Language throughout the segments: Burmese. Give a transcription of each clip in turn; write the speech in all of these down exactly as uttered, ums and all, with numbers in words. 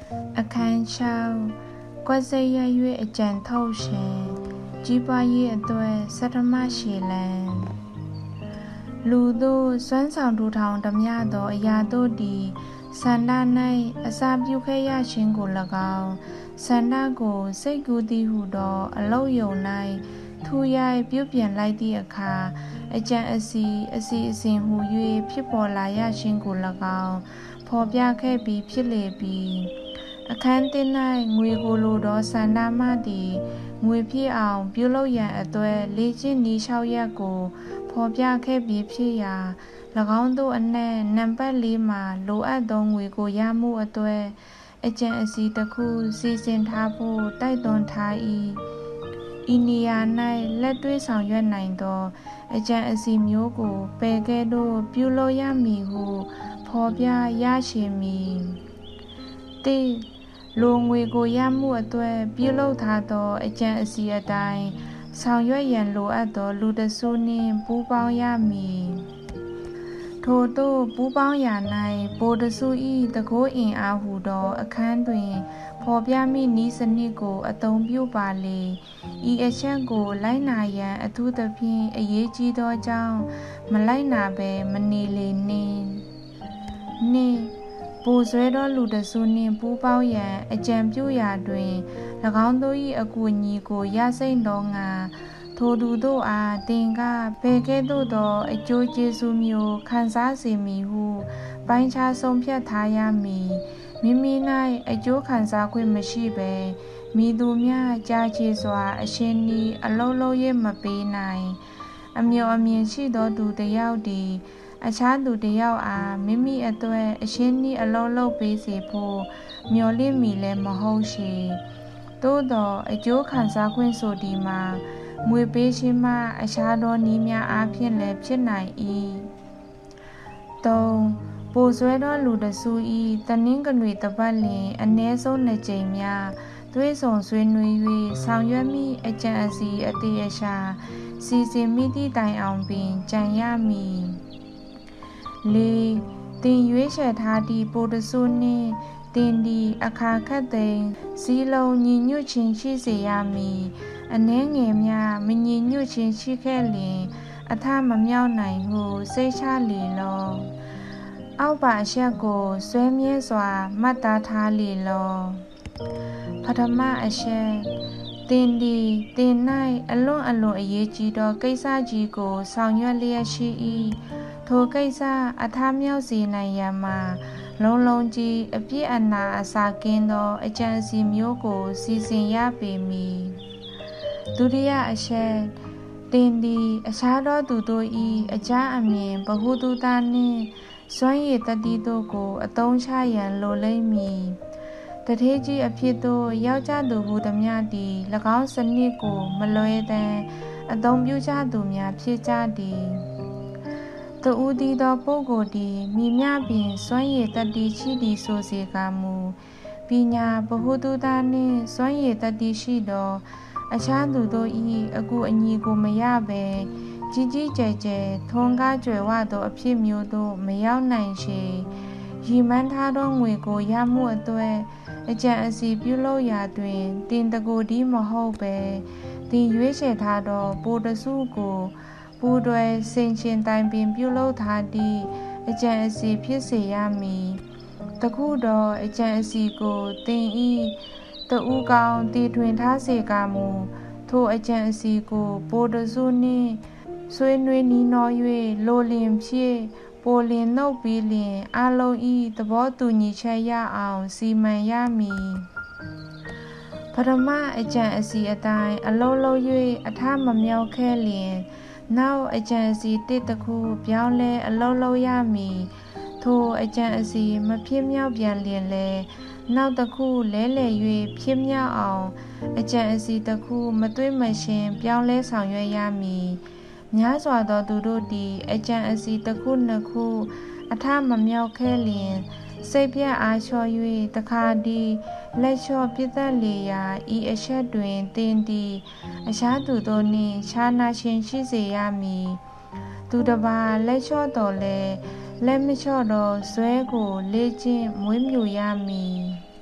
အခန်း၆ကွက်စိတ်ရ၍အကြံထုတ်ရှင်ကြီးပွားရေးအတွက်ဆဋ္ဌမရှိလံလူတို့စွမ်းဆောင်ထူထောင်သမျှသောအရာတို့သည်ဆန္ဒ၌အစာပြုခဲ့ရခြင်းကို၎င်းဆန္ဒကိုစိတ်ကူးသည်ဟုသောအလုံးယုံ၌ထူရိုက်ပြုပြင်လိုက်သည့်အခါအကြံအစီအစီအစဉ်ဟူ၍ဖြစ်ပေါ်လာရခြင်းကို၎င်းဖော်ပြခဲ့ပြီးဖြစ်လေပြီးအခန်းတင်၌ငွေကိုလိုသောဆန္ဒမှသည်ငွေဖြစ်အောင်ပြုလုပ်ရန်အတွက်လေ့ကျင့်နည်းလျှောက်ရက်ကိုဖော်ပြခဲ့ပြီးဖြစ်ရာ၎င်းတို့အနက်နံပါတ်လေးမှာလိုအပ်သောငွေကိုရမှုအတွက်အကြံအစီတစ်ခုစီစဉ်ထားဖို့တိုက်တွန်းထား၏ဤနေရာ၌လက်တွေ့ဆောင်ရွက်နိုင်သောအကြံအစီမျိုးကိုပယ်ကဲ့သို့ပြုလုပ်ရမည်ဟုဖော်ပြရရှိမည်တိလိုငွေကိုရမှုအတွက်ပြုလုပ်ထားသောအကြံအစီအတိုင်းဆောင်ရွက်ရန်လိုအပ်သောလူတစုနှင့်ပူးပေါင်းရမည်ထို့သို့ပူးပေါင်းရာ၌ဗိုလ်တစု၏တကိုးအင်အားဟူသောအခန်းတွင်ဖော်ပြမိနည်းစနစ်ကိုအသုံးပြုပါလေဤအချက်ကိုလိုက်နာရန်အထူးသဖြင့်အရေးကြီးသောကြောင့်မလိုက်နာဘဲမနေလေနှင့်နှင့်ပိုဆွဲသောလူတစုနှင့်ပူးပေါင်းရန်အကြံပြုရာတွင်၎င်းတို့၏အကူအညီကိုရစိမ့်သောငါထိုသူတို့အားသင်ကဘယ်ကဲ့သို့သောအကျိုးကျေးဇူးမျိုးခံစားစေမည်ဟုပိုင်းခြားဆုံးဖြတ်ထားရမည်မိမိ၌အကျိုးခံစားခွင့်မရှိဘဲမိသူများကြားချေစွာအရှင်နီအလုံးလုံးရမပေးနိုင်အမျှော်အမြင်ရှိသောသူတစ်ယောက်သည်အခြားသူတစ်ယောက်အားမိမိအတွက်အရှင်နီအလုံးလုံးပေးစေဖို့မျှော်လင့်မိလည်းမဟုတ်ရှိသို့သောအကျိုးခံစားခွင့်ဆိုဒီမှာငွေပေးခြင်းမှအခြားသောနည်းများအားဖြင့်လည်းဖြစ်နိုင်၏သုံးပိုဆွဲသောလူတစု၏တနင်္ဂနွေတစ်ပတ်လျှင်အနည်းဆုံးနှစ်ကြိမ်များသွေးဆောင်ဆွေးနွေး၍ဆောင်ရွက်မိအကြံအစီအသေးအရှာစီစဉ်မိသည့်တိုင်အောင်ပင်ကြံရမည်လေးတင်ရွေးချယ်ထားသည့်ပိုတစုနှင့်တင်ဒီအခါခတ်သိမ်းစည်းလုံးညီညွတ်ခြင်းရှိစေရမည်အနှဲငယ်များမညီညွတ်ခြင်းရှိခဲ့လျင်အထမမြောက်နိုင်ဟုစိတ်ချလေလောအောက်ပါအချက်ကိုဆွဲမြဲစွာမှတ်သားထားလေလောပထမအချက်တင်ဒီတင်၌အလွန်အလွန်အရေးကြီးသောကိစ္စကြီးကိုဆောင်ရွက်လျက်ရှိ၏ထိုကိစ္စအထမြောက်စေနိုင်ရန်မှာလုံးလုံးကြီးအပြည့်အနာအစာကင်းသောအကြံအစီမျိုးကိုစီစဉ်ရပေမည်ဒုတိယအချက်တင်သည်အခြားသောသူတို့၏အကြအမြင်ဗဟုသုတနှင့်စွမ်းရည်တတိတို့ကိုအသုံးချရန်လိုလိမ့်မည်တထေးကြီးအဖြစ်သို့ရောက်ကြသူဟူသည်များသည်၎င်းစနစ်ကိုမလွဲတမ်းအသုံးပြုကြသူများဖြစ်ကြသည်တဦးတည်းသောပုဂ္ဂိုလ်သည်မိမျှပင်စွမ်းရည်တတိရှိသည်ဆိုစေကမူပညာဗဟုသုတနှင့်စွမ်းရည်တတိရှိသောအခြားသူတို့၏အကူအညီကိုမရဘဲကြီးကြီးကျယ်ကျယ်ထွန်းကားကြွယ်ဝသောအဖြစ်မျိုးသို့မရောက်နိုင်ချေရည်မှန်းထားသောငွေကိုရမှုအတွက်အကြံအစီပြုလုပ်ရာတွင်တင်တကိုယ်ဒီမဟုတ်ဘဲတင်ရွေးချယ်ထားသောပိုတစုကိုပူးတွဲဆင်ခြင်တိုင်ပင်ပြုလုပ်ထားသည့်အကြံအစီဖြစ်စေရမည်တခုသောအကြံအစီကိုတင်ဤတဦးကောင်းတည်ထွင်ထားစေကမူထိုအကြံအစီကိုပိုတစုနှင့်ဆွေးနွေးနီးနော၍လိုလင်ဖြစ်ပိုလင်နှုတ်ပြီးလျင်အလုံးဤသဘောတူညီချက်ရအောင်စီမံရမည်ပထမအကြံအစီအတိုင်းအလုံးလုံး၍အထမမြောက်ခဲ့လျင်နောက်အကြံအစီတစ်တစ်ခုပြောင်းလဲအလုံးလုံးရမည်ထိုအကြံအစီမဖြစ်မြောက်ပြန်လျင်လဲနောက်တစ်ခုလဲလှယ်၍ဖြစ်မြောက်အောင်အကြံအစီတစ်ခုမသွေးမရှင်းပြောင်းလဲဆောင်ရွက်ရမည်များစွာသောသူတို့သည်အကြံအစီတစ်ခုနှစ်ခုအထမမြောက်ခဲ့လျင်စိတ်ပြတ်အားလျှော့၍တခါတည်းလက်လျှော့ပြတ်သက်လေရာဤအချက်တွင်တင်သည်အခြားသူတို့နှင့်ခြားနာခြင်းရှိစေရမည်သူတစ်ပါးလက်လျှော့တော်လဲလက်မလျှော့သောဇွဲကိုလေ့ကျင့်မွေးမြူရမည်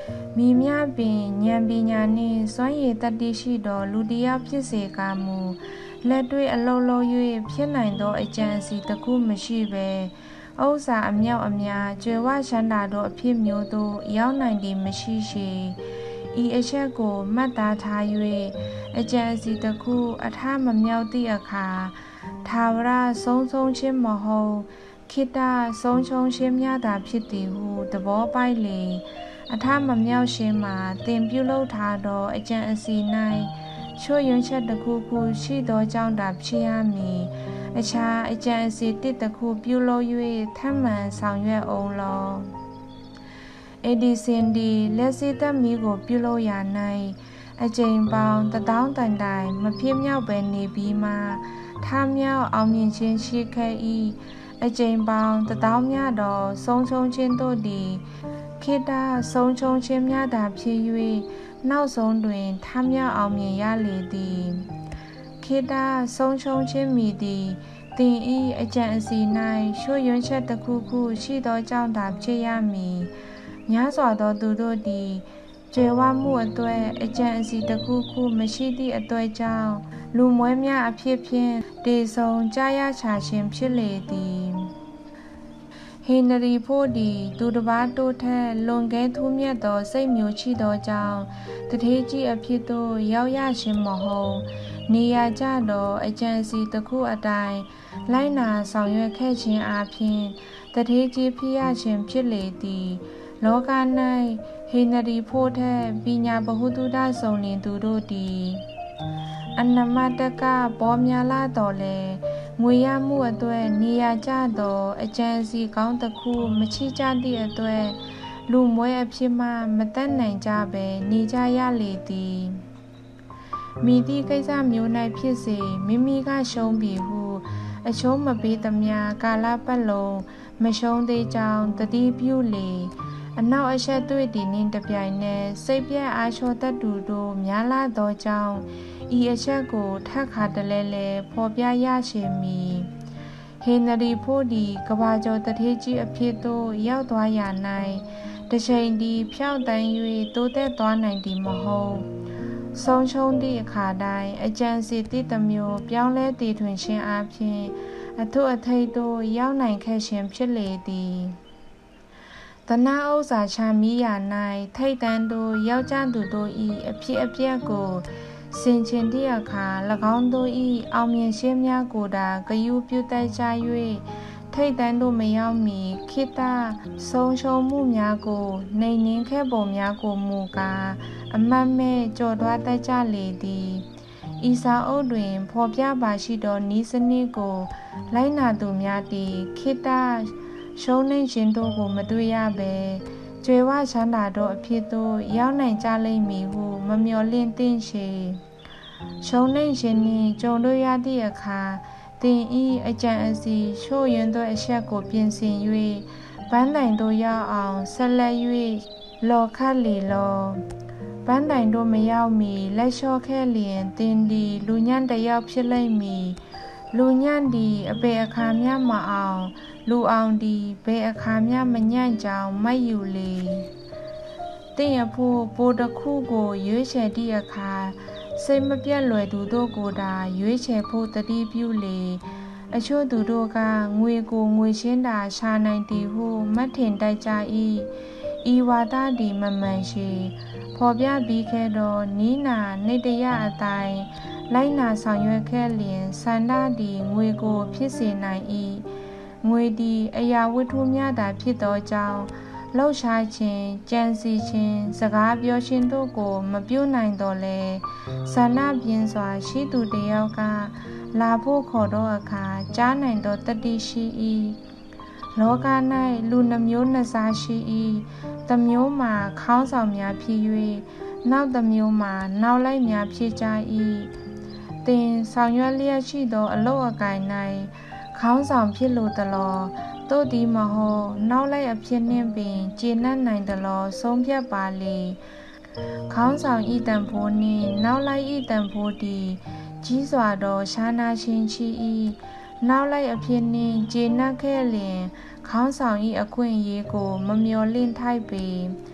မိမြပင်ဉာဏ်ပညာနှင့်စွမ်းရည်တတ္တိရှိသောလူတစ်ယောက်ဖြစ်စေကာမူလက်တွေ့အလုံးလုံး၍ဖြစ်နိုင်သောအကြံအစီတစ်ခုမရှိဘဲဥစ္စာအမြောက်အများကြွယ်ဝချမ်းသာသောအဖြစ်မျိုးသို့ရောက်နိုင်သည်မရှိရှိဤအချက်ကိုမှတ်သားထား၍အကြံအစီတစ်ခုအထမမြောက်သည့်အခါထာဝရဆုံးဆုံးခြင်းမဟုတ်ခိတ္တဆုံးရှုံးခြင်းများသာဖြစ်သည်ဟုသဘောပိုက်လေအထမမြောက်ခြင်းမှာသင်ပြုလုပ်ထားသောအကြံအစီ၌ချို့ယွင်းချက်တစ်ခုခုရှိသောကြောင့်သာဖြစ်ရမည်အခြားအကြံအစီတစ်တစ်ခုပြုလုပ်၍ထပ်မံဆောင်ရွက်အောင်လောအေဒီစင်ဒီလက်စီသက်မီကိုပြုလုပ်ရ၌အကြိမ်ပေါင်းတထောင်တိုင်တိုင်မဖြစ်မြောက်ပဲနေပြီးမှထားမြောက်အောင်မြင်ခြင်းရှိခဲ့၏အကြိမ်ပေါင်းတထောင်များသောဆုံးရှုံးခြင်းတို့သည်ခိတ္တဆုံးရှုံးခြင်းများသာဖြစ်၍နောက်ဆုံးတွင်ထားမြောက်အောင်မြင်ရလေသည်ခိတ္တဆုံးရှုံးခြင်းမည်သည်သင်၏အကြံအစီ၌ချို့ယွင်းချက်တစ်ခုခုရှိသောကြောင့်သာဖြစ်ရမည်များစွာသောသူတို့သည်ကျေဝမှုအတွေ့အကြံအစီတစ်ခုခုမရှိသည့်အတွေ့ကြောင့်လူမွဲများအဖြစ်ဖြင့်တေဆုံးကြာရချခြင်းဖြစ်လေသည်ဟင်နရီဖို့သည်သူတစ်ပါးတို့ထက်လွန်ကဲထူးမြတ်သောစိတ်မျိုးရှိသောကြောင့်တထေးကြီးအဖြစ်သို့ရောက်ရခြင်းမဟုတ်နေရာကျသောအကြံစီတစ်ခုအတိုင်းလိုက်နာဆောင်ရွက်ခဲ့ခြင်းအပြင်တထေးကြီးဖြစ်ရခြင်းဖြစ်လေသည်လောက၌ဟိနရီဖို့ထက်ပညာဗဟုသုတဆုံလင်သူတို့သည်အနမတကပေါ်များလာတော်လဲငွေရမှုအတွေ့နေရာကျသောအကြံစီကောင်းတစ်ခုမချိကြသည့်အတွေ့လူမွဲအဖြစ်မှမတတ်နိုင်ကြပဲနေကြရလေသည်မိသည့်ကိစ္စမျိုး၌ဖြစ်စေမိမိကရှုံးပြီဟုအချိုးမပေးသမျှကာလပတ်လုံးမရှုံးသေးကြောင်းတတိပြုလေအနောက်အဆက်တွေ့သည်နှင့်တပြိုင်နက်စိတ်ပြတ်အားလျှော့တတ်သူတို့များလာသောကြောင့်ဤအချက်ကိုထပ်ခါတလဲလဲဖော်ပြရရှင်မည်ဟင်နရီဖို့ဒီကဘာကျော်တထေးကြီးအဖြစ်သို့ရောက်သွားရ၌တချိန်ဒီဖြောက်တန်း၍တိုးတက်သွားနိုင်သည်မဟုတ်ဆုံးရှုံးသည့်အခါတိုင်းအကြံစီသည့်တစ်မျိုးပြောင်းလဲတည်ထွင်ခြင်းအပြင်အထုအထိတ်သို့ရောက်နိုင်ခဲ့ခြင်းဖြစ်လေသည်တနာဥစ္စာချမီးရာ၌ထိတ်တန်းသို့ရောက်ကြသူတို့၏အဖြစ်အပျက်ကိုစင်ချင်သည့်အခါ၎င်းတို့၏အောင်မြင်ခြင်းများကိုသာဂရုပြုတတ်ကြ၍ထိတ်တန်းသို့မရောက်မီခိတ္တဆုံးရှုံးမှုများကိုနှိမ်နင်းခဲ့ပုံများကိုမူကားအမတ်မဲ့ကြော်သွားတတ်ကြလေသည်ဤစာအုပ်တွင်ဖော်ပြပါရှိသောနည်းစနစ်ကိုလိုက်နာသူများသည်ခိတ္တရှုံးနိမ့်ခြင်းတို့ကိုမတွေ့ရပဲကြွယ်ဝချမ်းသာသောအဖြစ်သို့ရောက်နိုင်ကြလိမ့်မည်ဟုမမျှော်လင့်သင့်ချေရှုံးနိမ့်ခြင်းနှင့်ကြုံတွေ့ရသည့်အခါသင်၏အကြံအစီချို့ယွင်းသောအချက်ကိုပြင်ဆင်၍ပန်းတိုင်သို့ရောက်အောင်ဆက်လက်၍လော်ခတ်လေလောပန်းတိုင်တို့မရောက်မီလက်လျှော့ခဲ့လျင်သင်သည်လူညံ့တစ်ယောက်ဖြစ်လိမ့်မည်လူညံ့သည်အပေအခါမျှမအောင်လူအောင်သည်ဘယ်အခါမျှမညံ့ကြောင်မတ်ယူလေတင့်ရဖို့ပိုတစ်ခုကိုရွေးချယ်သည့်အခါစိတ်မပြတ်လွယ်သူတို့ကိုသာရွေးချယ်ဖို့တတိပြုလေအချို့သူတို့ကငွေကိုငွေချင်းသာရှာနိုင်သည်ဟုမှတ်ထင်တတ်ကြ၏ဤဝါဒသည်မမှန်ရှိဖော်ပြပြီးခဲ့သောနီးနာနေတရအတိုင်းလိုက်နာဆောင်ရွက်ခဲ့လျင်စန္ဒသည်ငွေကိုဖြစ်စေနိုင်၏ငွေသည်အရာဝတ္ထုများသာဖြစ်သောကြောင့်လှုပ်ရှားခြင်းကြံစည်ခြင်းစကားပြောခြင်းတို့ကိုမပြုနိုင်တော့လဲဆန္ဒပြင်းစွာရှိသူတယောက်ကလာဖို့ခေါ်သောအခါကြားနိုင်သောတတိရှိ၏လောက၌လူနှမျိုးနှစ်စားရှိ၏တစ်မျိုးမှာခေါင်းဆောင်များဖြစ်၍နောက်တစ်မျိုးမှာနောက်လိုက်များဖြစ်ကြ၏သင်ဆောင်ရွက်လျက်ရှိသောအလုပ်အကိုင်၌ခေါင်းဆောင်ဖြစ်လိုသလောတို့သည်မဟုတ်နောက်လိုက်အဖြစ်နှင့်ပင်ကျေနပ်နိုင်သလောဆုံးဖြတ်ပါလေခေါင်းဆောင်ဤတန်ဖိုးနှင့်နောက်လိုက်ဤတန်ဖိုးသည်ကြီးစွာသောရှားနာခြင်းရှိ၏နောက်လိုက်အဖြစ်နှင့်ကျေနပ်ခဲ့လျင်ခေါင်းဆောင်ဤအခွင့်အရေးကိုမမျှော်လင့်ထိုက်ပေ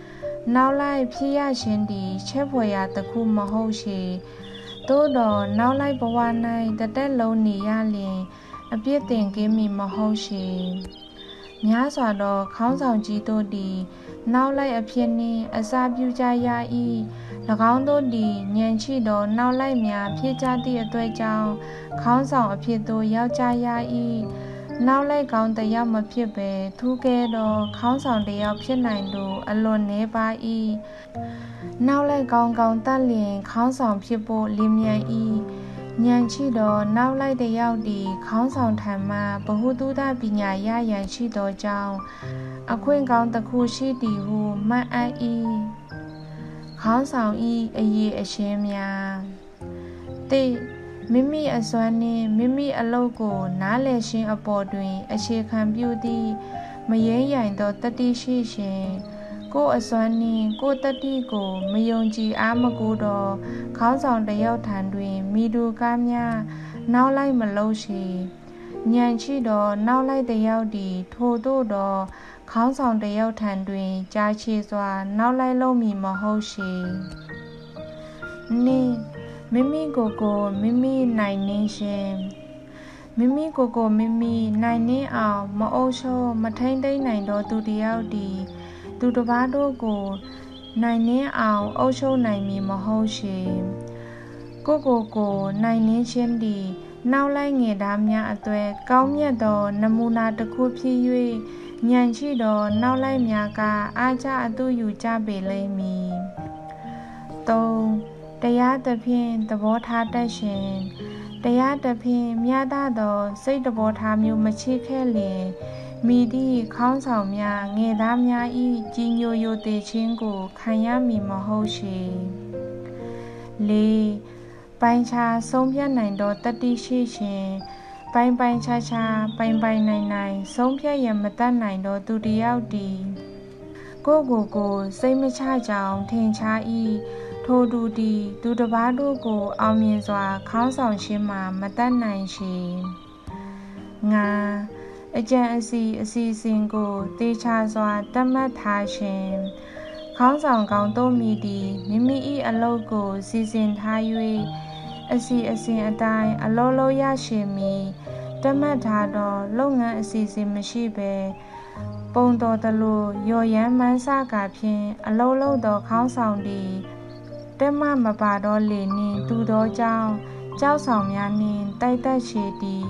နောက်လိုက်ဖြစ်ရခြင်းသည်ချက်ဖွယ်ရာတစ်ခုမဟုတ်ရှိသို့တော်နောက်လိုက်ဘဝ၌တသက်လုံးနေရလျင်အပြစ်တင်ကင်းမည်မဟုတ်ရှိများစွာသောခေါင်းဆောင်ကြီးတို့သည်နောက်လိုက်အဖြစ်နှင့်အစာပြုကြရ၏၎င်းတို့သည်ဉာဏ်ရှိသောနောက်လိုက်များဖြစ်ကြသည့်အတွက်ကြောင့်ခေါင်းဆောင်အဖြစ်သို့ရောက်ကြရ၏နောက်လိုက်ကောင်းတစ်ယောက်မဖြစ်ပဲထူးကဲသောခေါင်းဆောင်တစ်ယောက်ဖြစ်နိုင်လို့အလွန်နည်းပါ၏နောက်လိုက်ကောင်းကောင်းတတ်လျင်ခေါင်းဆောင်ဖြစ်ဖို့လင်းမြန်၏ဉာဏ်ရှိသောနောက်လိုက်တစ်ယောက်သည်ခေါင်းဆောင်ထံမှဗဟုသုတပညာရရန်ရှိသောကြောင့်အခွင့်ကောင်းတစ်ခုရှိသည်ဟုမှတ်အပ်၏ခေါင်းဆောင်၏အရေးအရှင်းများတိမိမိအစွမ်းနှင့်မိမိအလုပ်ကိုနားလည်ခြင်းအပေါ်တွင်အခြေခံပြုသည့်မယိမ်းယိုင်သောတတိရှိခြင်းကိုယ်အစွမ်းနှင့်ကိုယ်တတိကိုမယုံကြည်အားမကိုးသောခေါင်းဆောင်တစ်ယောက်ထံတွင်မိသူကားများနောက်လိုက်မလို့ရှိဉာဏ်ရှိသောနောက်လိုက်တစ်ယောက်သည်ထိုသို့သောခေါင်းဆောင်တစ်ယောက်ထံတွင်ကြာရှည်စွာနောက်လိုက်လို့မည်မဟုတ်ရှိနိမိမိကိုယ်ကိုမိမိနိုင်နှင်းခြင်းမိမိကိုယ်ကိုမိမိနိုင်နှင်းအောင်မအုပ်ချုပ်မထိန်သိမ်းနိုင်သောသူတစ်ယောက်သည်သူတစ်ပါးတို့ကိုနိုင်နှင်းအောင်အုပ်ချုပ်နိုင်မည်မဟုတ်ရှိကိုယ်ကိုယ်ကိုနိုင်နှင်းခြင်းသည်နောက်လိုက်ငယ်သားများအတွက်ကောင်းမြတ်သောနမူနာတစ်ခုဖြစ်၍ဉာဏ်ရှိသောနောက်လိုက်များကအားကျအတူယူကြပေလိမ့်မည် သုံးတရားသဖြင့်သဘောထားတတ်ခြင်းတရားသဖြင့်မြတ်သောစိတ်သဘောထားမျိုးမချစ်ခဲ့လျင်မိသည့်ခေါင်းဆောင်များငယ်သားများ၏ကြီးညိုယိုသေးခြင်းကိုခံရမည်မဟုတ်ရှိလေးပိုင်းခြားဆုံးဖြတ်နိုင်သောတတိရှိခြင်းပိုင်းပိုင်းခြားခြားပိုင်းပိုင်းနိုင်နိုင်ဆုံးဖြတ်ရမတတ်နိုင်သောသူတစ်ယောက်သည်ကိုယ့်ကိုယ်ကိုစိတ်မချကြောင်ထင်ရှား၏ထိုသူသည်သူတစ်ပါးတို့ကိုအောင်မြင်စွာခေါင်းဆောင်ခြင်းမှာမတတ်နိုင်ရှိငါအကြံအစီအစီအစဉ်ကိုတေချာစွာတတ်မှတ်ထားခြင်းခေါင်းဆောင်ကောင်းတို့မိသည်မိမိ၏အလုပ်ကိုစီစဉ်ထား၍အစီအစဉ်အတိုင်းအလောလောရရှိမည်တတ်မှတ်ထားသောလုပ်ငန်းအစီအစဉ်မရှိဘဲပုံတော်သလိုရော်ရမ်းမှန်းဆကာဖြင့်အလုံးလုံးသောခေါင်းဆောင်သည်တက်မမပါသောလေနှင့်တူသောကြောင့်ကြောက်ဆောင်များနှင့်တိုက်တက်ချေသည်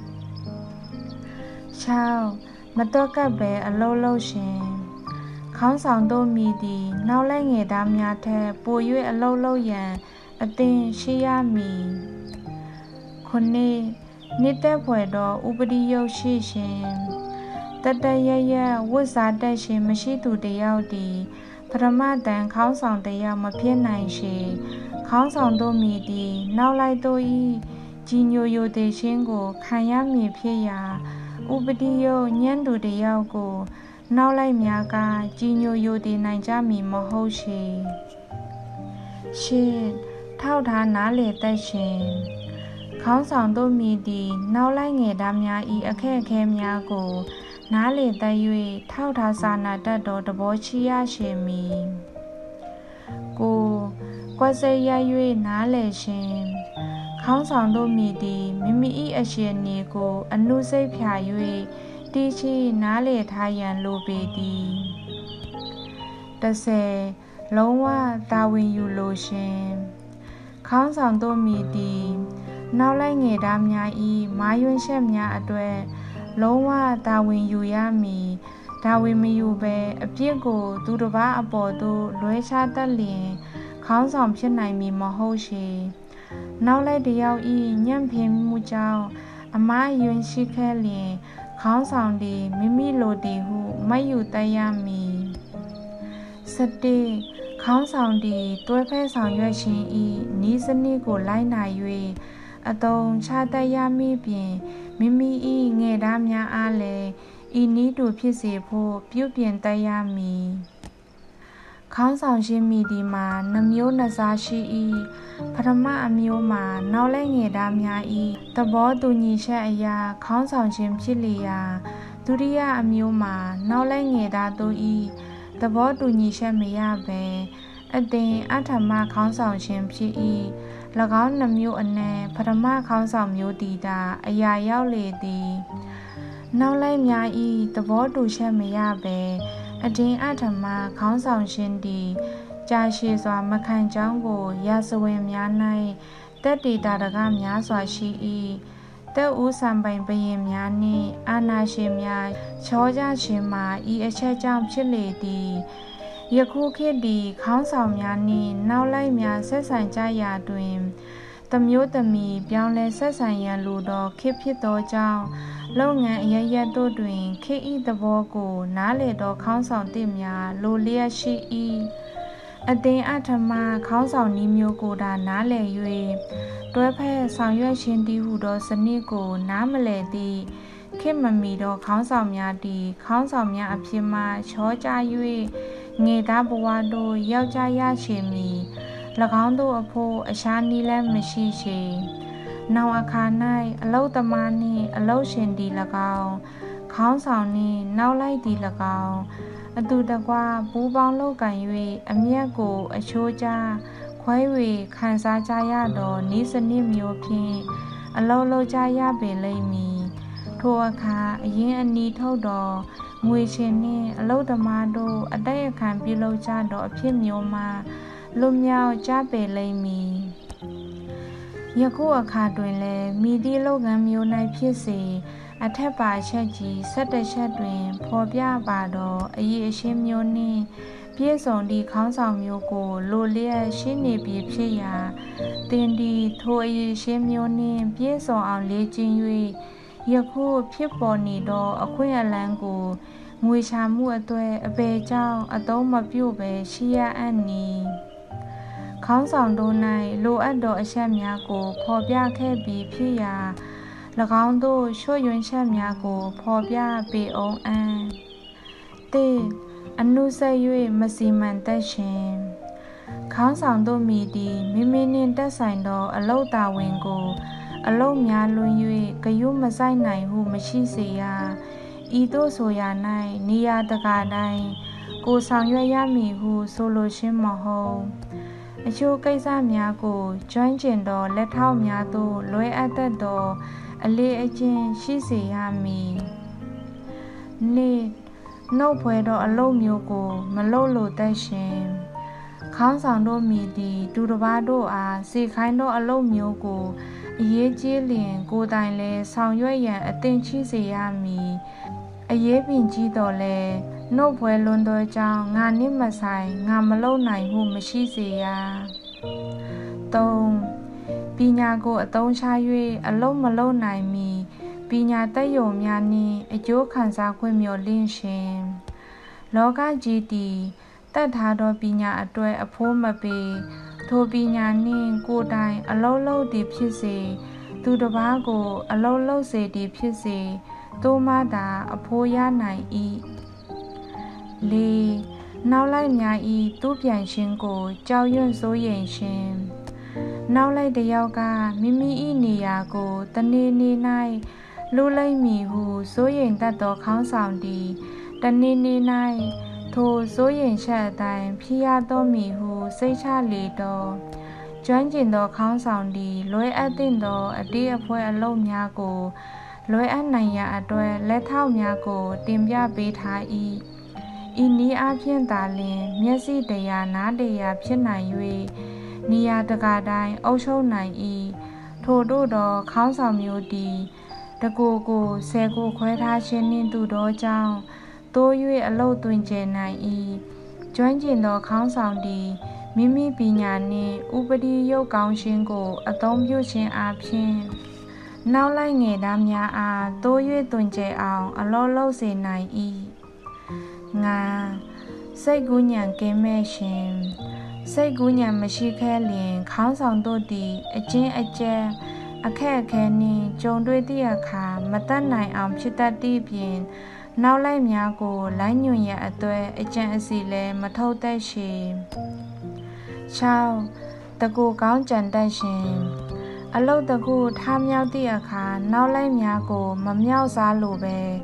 ၆မတော့ကပ်ပဲအလုံးလုံးရှင်ခေါင်းဆောင်တို့မိသည်နောက်လိုက်ငယ်သားများထက်ပို၍အလုံးလုံးရန်အသင်ရှိရမည်ခုနှစ်နှစ်သက်ဖွယ်သောဥပဒေရုပ်ရှိခြင်းတတရရဝတ်စားတတ်ခြင်းမရှိသူတစ်ယောက်သည်ပထမတန်ခေါင်းဆောင်တစ်ယောက်မဖြစ်နိုင်ရှိခေါင်းဆောင်တို့မိသည်နောက်လိုက်တို့၏ကြီးညိုယိုသေးခြင်းကိုခံရမည်ဖြစ်ရာဥပဒေရုပ်ညံ့သူတစ်ယောက်ကိုနောက်လိုက်များကကြီးညိုယိုသေးနိုင်ကြမည်မဟုတ်ရှိရှင်းထောက်ထားနားလေတတ်ခြင်းခေါင်းဆောင်တို့မိသည်နောက်လိုက်ငယ်သားများ၏အခက်အခဲများကိုနားလေတတ်၍ထောက်ထားစာနာတတ်သောသဘောရှိရရှင်မည်ကိုကွက်စိတ်ရ၍နားလေခြင်းခေါင်းဆောင်တို့မိသည်မိမိ၏အရှင်နေကိုအနုစိတ်ဖြာ၍တီးချီနားလေထားရန်လိုပေသည်တစ်ဆယ်လုံးဝတာဝန်ယူလိုခြင်းခေါင်းဆောင်တို့မိသည်နောက်လိုက်ငယ်သားများ၏မာယွန်းချက်များအတွက်လုံးဝတာဝန်ယူရမည်တာဝန်မယူဘဲအပြစ်ကိုသူတစ်ပါးအပေါ်သို့လွဲချတတ်လျင်ခေါင်းဆောင်ဖြစ်နိုင်မည်မဟုတ်ရှိနောက်လိုက်တစ်ယောက်၏ညံ့ဖျင်းမှုကြောင့်အမားယွန်းရှိခဲ့လျင်ခေါင်းဆောင်သည်မိမိလိုသည်ဟုမတ်ယူတတ်ရမည်စတိခေါင်းဆောင်သည်တွဲဖက်ဆောင်ရွက်ခြင်း၏ဤစနစ်ကိုလိုက်နာ၍အတုံးချတတ်ရမည်ပြင်မိမိ၏ငယ်သားများအားလည်းဤနည်းတူဖြစ်စေဖို့ပြုပြင်တတ်ရမည်ခေါင်းဆောင်ခြင်းမိသည်မှာနှမျိုးနှစ်စားရှိ၏ပထမအမျိုးမှာနောက်လိုက်ငယ်သားများ၏သဘောတူညီချက်အရာခေါင်းဆောင်ခြင်းဖြစ်လျာဒုတိယအမျိုးမှာနောက်လိုက်ငယ်သားတို့၏သဘောတူညီချက်မရပဲအတင်အထမခေါင်းဆောင်ခြင်းဖြစ်၏၎င်းနှမျိုးအနက်ပထမခေါင်းဆောင်မျိုးတည်တာအရာရောက်လေသည်နောက်လိုက်များ၏သဘောတူချက်မရပဲအတင်အထမခေါင်းဆောင်ခြင်းသည်ကြာရှည်စွာမခံကြောင်းကိုရာဇဝင်များ၌တက်တည်တာတကားများစွာရှိ၏တက်ဦးစံပိုင်ဘရင်များနှင့်အာဏာရှင်များချောကြခြင်းမှာဤအချက်ကြောင့်ဖြစ်လေသည်ယခုခေတ်သည်ခေါင်းဆောင်များနှင့်နောက်လိုက်များဆက်ဆံကြရာတွင်တမျိုးသမီးပြောင်းလဲဆက်ဆံရန်လိုသောခေတ်ဖြစ်သောကြောင့်လုပ်ငန်းအရရက်တို့တွင်ခေတ်၏သဘောကိုနားလေသောခေါင်းဆောင်သစ်များလိုလျက်ရှိ၏အတင်အထမခေါင်းဆောင်နည်းမျိုးကိုသာနားလည်၍တွဲဖက်ဆောင်ရွက်ခြင်းတည်းဟုသောစနစ်ကိုနားမလည်သည့်ခေတ်မမီသောခေါင်းဆောင်များသည်ခေါင်းဆောင်များအဖြစ်မှချောကြ၍ငေသားဘဝတို့ယောက်ျားရချေမည်၎င်းတို့အဖို့အရှားနည်းလည်းမရှိချေနောင်အခါ၌အလုသမားနှင့်အလုရှင်သည်၎င်းခေါင်းဆောင်နှင့်နောက်လိုက်သည်၎င်းအတူတကွပူးပေါင်းလုပ်ကံ၍အမျက်ကိုအချိုးကျခွဲ၍ခံစားကြရသောနည်းစနစ်မျိုးဖြင့်အလုံးလုံးကြရပေလိမ့်မည်ထိုအခါအရင်အနီးထုတ်သောငွေရှင်နှင့်အလုသမားတို့အတိုက်အခံပြုလုပ်ကြသောအဖြစ်မျိုးမှလွတ်မြောက်ကြပေလိမ့်မည်ယခုအခါတွင်လည်းမိသည့်လုပ်ငန်းမျိုး၌ဖြစ်စေအထက်ပါချက်ကြီး၁၁ချက်တွင်ဖော်ပြပါသောအရေးအရှင်းမျိုးနှင့်ပြည့်စုံသည့်ခေါင်းဆောင်မျိုးကိုလိုလျက်ရှိနေပြီဖြစ်ရာတင်ဒီထိုအရေးရှင်းမျိုးနှင့်ပြည့်စုံအောင်လေ့ကျင့်၍ယခုဖြစ်ပေါ်နေသောအခွင့်အလမ်းကိုငွေချမှုအတွေ့အပေကြောင့်အသုံးမပြုဘဲရှိရအပ်နီခေါင်းဆောင်တို့၌လိုအပ်သောအချက်များကိုဖော်ပြခဲ့ပြီးဖြစ်ရာ၎င်းတို့ချွတ်ယွင်းချက်များကိုဖော်ပြပေအောင်အံ့တေအနုဆက်၍မစီမံတတ်ခြင်းခေါင်းဆောင်တို့မိသည်မိမိနှင့်တက်ဆိုင်သောအလုတာဝန်ကိုအလုများလွန်၍ဂယုမဆိုင်နိုင်ဟုမရှိစေရဤသို့ဆိုရာ၌နေရာတကာတိုင်းကိုဆောင်ရွက်ရမည်ဟုဆိုလိုခြင်းမဟုတ်အချို့ကိစ္စများကိုကျွမ်းကျင်သောလက်ထောက်များသို့လွဲအပ်တတ်သောအလေးအကျင့်ရှိစေရမည်နေ့နှုတ်ဖွဲသောအလုပ်မျိုးကိုမလုပ်လိုတတ်ရှင်ခေါင်းဆောင်တို့မိသည်သူတစ်ပါးတို့အားစေခိုင်းသောအလုပ်မျိုးကိုအရေးကြီးလျင်ကိုယ်တိုင်လည်းဆောင်ရွက်ရန်အသင့်ရှိစေရမည်အရေးပင်ကြီးတော်လဲနှုတ်ဖွဲလွန်သောကြောင့်ငါနှင့်မဆိုင်ငါမလုပ်နိုင်ဟုမရှိစေရသုံးပညာကိုအသုံးချ၍အလုံးမလုံးနိုင်မီပညာတတ်ယုံများနှင့်အကျိုးခံစားခွင့်မျှော်လင့်ရှင်လောကကြီးသည်တတ်ထားသောပညာအတွေ့အဖိုးမပေထိုပညာနှင့်ကိုယ်တိုင်အလုံးလုံးသည်ဖြစ်စေသူတစ်ပါးကိုအလုံးလုံးစေသည်ဖြစ်စေသို့မှသာအဖိုးရနိုင်၏လေးနောက်လိုက်များ၏သူ့ပြန်ခြင်းကိုကြောက်ရွံ့စိုးရိမ်ခြင်းနောက်လိုက်တစ်ယောက်ကမိမိ၏နေရာကိုတနေ့နေ့၌လူလိုက်မည်ဟုစိုးရိမ်တတ်သောခေါင်းဆောင်သည်တနေ့နေ့၌ထိုစိုးရိမ်ချက်အတိုင်းဖြစ်ရသောမည်ဟုစိတ်ချလေသောကျွမ်းကျင်သောခေါင်းဆောင်သည်လွဲအပ်သင့်သောအတိအဖွဲအလုပ်များကိုလွဲအပ်နိုင်ရာအတွက်လက်ထောက်များကိုတင်ပြပေးထား၏ဤနည်းအားဖြင့်သာလျှင်မျက်စိတရားနားတရားဖြစ်နိုင်၍နေရာတကာတိုင်းအုပ်ချုပ်နိုင်၏ထို့တို့သောခေါင်းဆောင်မျိုးသည်တကိုယ်ကိုဆယ်ကိုခွဲထားခြင်းနှင့်တူသောကြောင့်တိုး၍အလုတ်သွင်းကျနိုင်၏ကျွမ်းကျင်သောခေါင်းဆောင်သည်မိမိပညာနှင့်ဥပဒေရုပ်ကောင်းခြင်းကိုအသုံးပြုခြင်းအပြင်နောက်လိုက်ငယ်သားများအားတိုး၍သွင်းကျအောင်အလောလုပ်စေနိုင်၏ငါစိတ်ကူးညံကင်းမဲ့ရှင်စိတ်ကူးညံမရှိခဲလျင်ခေါင်းဆောင်တို့သည်အကျဉ်းအကျပ်အခက်အခဲနှင့်ကြုံတွေ့သည့်အခါမတတ်နိုင်အောင်ဖြစ်တတ်သည့်ပြင်နောက်လိုက်များကိုလိုင်းညွန်ရအတွေ့အကျင့်အစီလည်းမထုတ်တတ်ရှိ၆တကူကောင်းကြံတတ်ရှင်အလုတ်တကူထားမြောက်သည့်အခါနောက်လိုက်များကိုမမြောက်စားလိုပဲ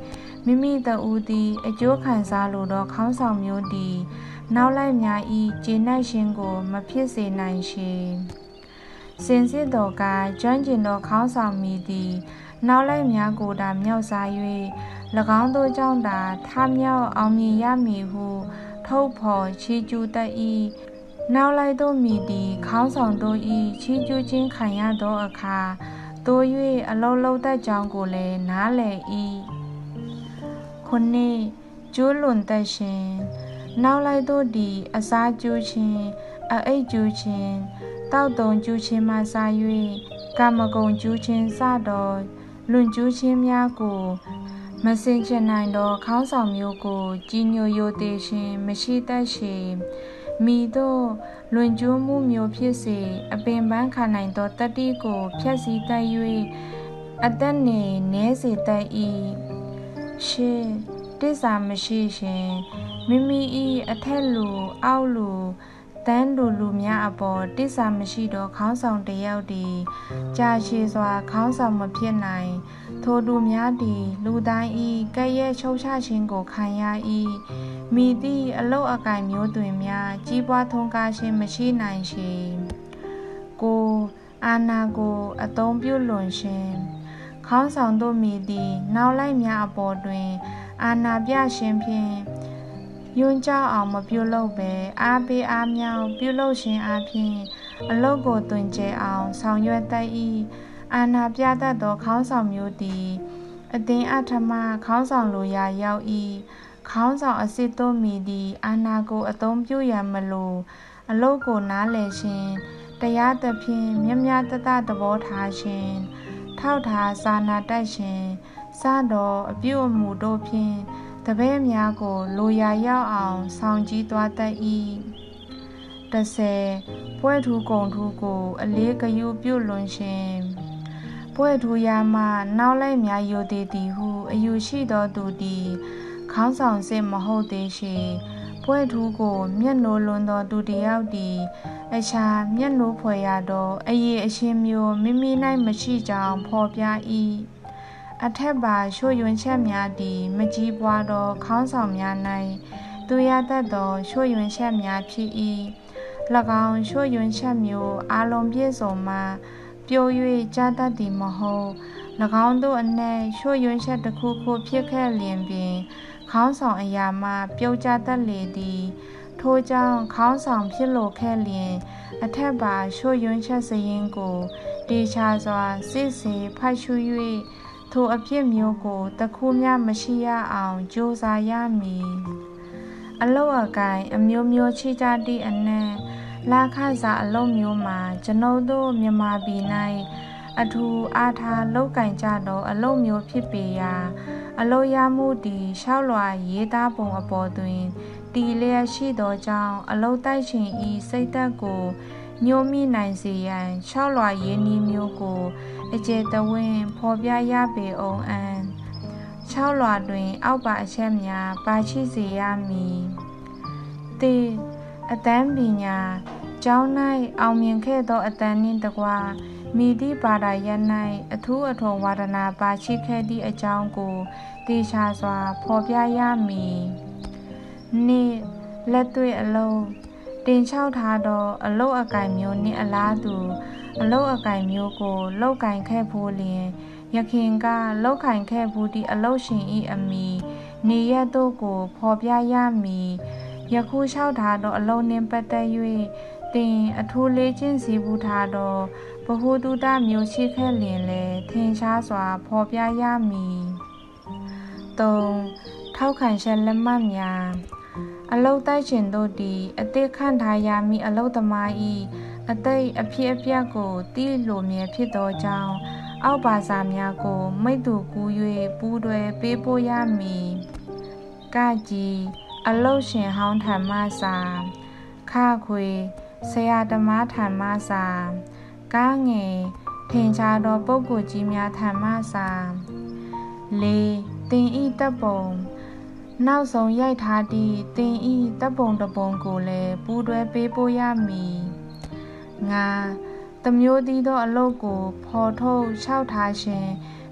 မိမိတဦးသည်အကျိုးခံစားလိုသောခေါင်းဆောင်မျိုးသည်နောက်လိုက်များ၏ကျေနပ်ခြင်းကိုမဖြစ်စေနိုင်ချေစင်စစ်တော်ကကျွမ်းကျင်သောခေါင်းဆောင်မည်သည်နောက်လိုက်များကိုသာမြောက်စား၍၎င်းတို့ကြောင့်သာထမြောက်အောင်မြင်ရမည်ဟုထုတ်ဖော်ချီးကျူးတတ်၏နောက်လိုက်သောမည်သည်ခေါင်းဆောင်တို့၏ချီးကျူးခြင်းခံရသောအခါတိုး၍အလုံးလုံးတတ်ကြောင်းကိုလည်းနားလည်၏ခုနှစ်ကျိုးလွန်တတ်ခြင်းနောက်လိုက်တို့သည်အစားကျူးခြင်းအအိတ်ကျူးခြင်းတောက်တုံကျူးခြင်းမှစ၍ကာမဂုဏ်ကျူးခြင်းစသောလွန်ကျူးခြင်းများကိုမစင်ကြယ်နိုင်သောခေါင်းဆောင်မျိုးကိုကြီးညိုယိုသေးခြင်းမရှိတတ်ရှိမိတို့လွန်ကျူးမှုမျိုးဖြစ်စေအပင်ပန်းခံနိုင်သောတတိကိုဖျက်ဆီးတတ်၍အသက်နေနည်းစေတတ်၏ရှေ့တစ္ဆာမရှိခြင်းမိမိ၏အထက်လူအောက်လူတန်းလူလူများအပေါ်တစ္ဆာမရှိသောခေါင်းဆောင်တစ်ယောက်သည်ကြာရှည်စွာခေါင်းဆောင်မဖြစ်နိုင်ထိုလူများသည်လူတိုင်း၏ကဲ့ရဲ့ချုပ်ချခြင်းကိုခံရ၏မိသည့်အလုတ်အကင်မျိုးတွင်များကြီးပွားထွန်းကားခြင်းမရှိနိုင်ချေကိုအာနာကိုအသုံးပြုလွန်ခြင်းခေါင်းဆောင်တို့မိသည်နောက်လိုက်များအပေါ်တွင်အာနာပြခြင်းဖြင့်ယွန်းကြောက်အောင်မပြုလုပ်ပဲအားပေးအားမြောက်ပြုလုပ်ခြင်းအပြင်အလုတ်ကိုတွင်ကျဲအောင်ဆောင်ရွက်တတ်၏အာနာပြတတ်သောခေါင်းဆောင်မျိုးသည်အသင်အထမခေါင်းဆောင်လိုရာရောက်၏ခေါင်းဆောင်အစ်စ်တို့မိသည်အာနာကိုအသုံးပြုရန်မလိုအလုတ်ကိုနားလည်ခြင်းတရားသဖြင့်မြတ်မြတ်တတသဘောထားခြင်းထောက်ထားစာနာတတ်ခြင်းစသောအပြုအမူတို့ဖြင့်တပည့်များကိုလိုရာရောက်အောင်ဆောင်ကြည်သွားတတ်၏တစ်ဆယ်ပွဲထူးကုံထူးကိုအလေးဂရုပြုလွန်ခြင်းပွဲထူးရမှနောက်လိုက်များယိုသေးသည်ဟုအယူရှိသောသူသည်ခေါင်းဆောင်စစ်မဟုတ်သေးရှိပွဲထူးကိုမျက်နှိုးလွန်သောသူတစ်ယောက်သည်အခြားမျက်နှိုးဖွယ်ရသောအရေးအချင်းမျိုးမိမိ၌မရှိကြောင်းဖော်ပြ၏အထက်ပါရှို့ယွင်းချက်များသည်မကြီးပွားသောခေါင်းဆောင်များ၌သူရတတ်သောရှို့ယွင်းချက်များဖြစ်၏၎င်းရှို့ယွင်းချက်မျိုးအလုံးပြည့်စုံမှပြို၍ကြားတတ်သည်မဟုတ်၎င်းတို့အနက်ရှို့ယွင်းချက်တစ်ခုခုဖြစ်ခဲ့လျင်ပင်ခေါင်းဆောင်အရာမှပြုတ်ကျတတ်လေသည်ထို့ကြောင့်ခေါင်းဆောင်ဖြစ်လိုခဲ့လျင်အထက်ပါရှို့ယွင်းချက်စရင်ကိုတေချာစွာစစ်စေဖတ်ရှု၍ထိုအဖြစ်မျိုးကိုတခုမျှမရှိရအောင်ကြိုးစားရမည်အလုတ်အကိုင်အမျိုးမျိုးချိကြသည့်အနက်လာခစာအလုတ်မျိုးမှာကျွန်ုပ်တို့မြန်မာပြည်၌အထူးအားထားလုပ်ကင်ကြသောအလုတ်မျိုးဖြစ်ပေရာအလုတ်ရမှုသည်ရှောက်လွှာရေးသားပုံအပေါ်တွင်တည်လျက်ရှိသောကြောင့်အလုတ်တိုက်ရှင်ဤစိတ်သက်ကိုညှိုးမိနိုင်စေရန်ရှောက်လွှာရေးနည်းမျိုးကိုအကျေတဝင်းဖော်ပြရပေအောင်အံရှောက်လွှာတွင်အောက်ပါအချက်များပါရှိစေရမည်တေအတန်းပညာကျောင်း၌အောင်မြင်ခဲ့သောအတန်းနှင့်တကွမိသည့်ဘာသာရပ်၌အထူးအထုံဝါဒနာပါရှိခဲ့သည့်အကြောင်းကိုတေချာစွာဖော်ပြရမည်နှစ်လက်တွေ့အလုံးတင်ချောက်ထားသောအလုတ်အကင်မျိုးနှင့်အလားတူအလုတ်အကင်မျိုးကိုလောက်ကင်ခဲ့ဖို့လျင်ယခင်ကလောက်ကင်ခဲ့ဘူးသည့်အလုတ်ရှင်၏အမိနေရက်တို့ကိုဖော်ပြရမည်ယခုလျှောက်ထားသောအလုတ်နှင့်ပတ်သက်၍တင်အထူးလေးချင်းစီဘူးထားသောဗဟုသုတမျိုးရှိခဲ့လျင်လည်းထင်ရှားစွာဖော်ပြရမည်သုံးထောက်ခံချက်လက်မှတ်များအလုတ်တိုက်ရှင်တို့သည်အသည့်ခန့်ထားရမည့်အလုတ်သမား၏အသိအဖြစ်အပျက်ကိုသိလိုမြဲဖြစ်သောကြောင့်အောက်ပါစာများကိုမိတ္တူကူး၍ပူးတွဲပေးပို့ရမည်ကကြီးအလုတ်ရှင်ဟောင်းထံမှစာခခွေဆရာသမားထံမှစာကားငယ်ထင်ရှားသောပုဂ္ဂိုလ်ကြီးများထံမှစာလေးတင်ဤတပ်ပုံနောက်ဆုံးရိုက်ထားသည့်တင်ဤတပ်ပုံတပုံကိုလည်းပူးတွဲပေးပို့ရမည်ငါတမျိုးသီးသောအလုပ်ကိုဖော်ထုတ်လျှောက်ထားခြင်း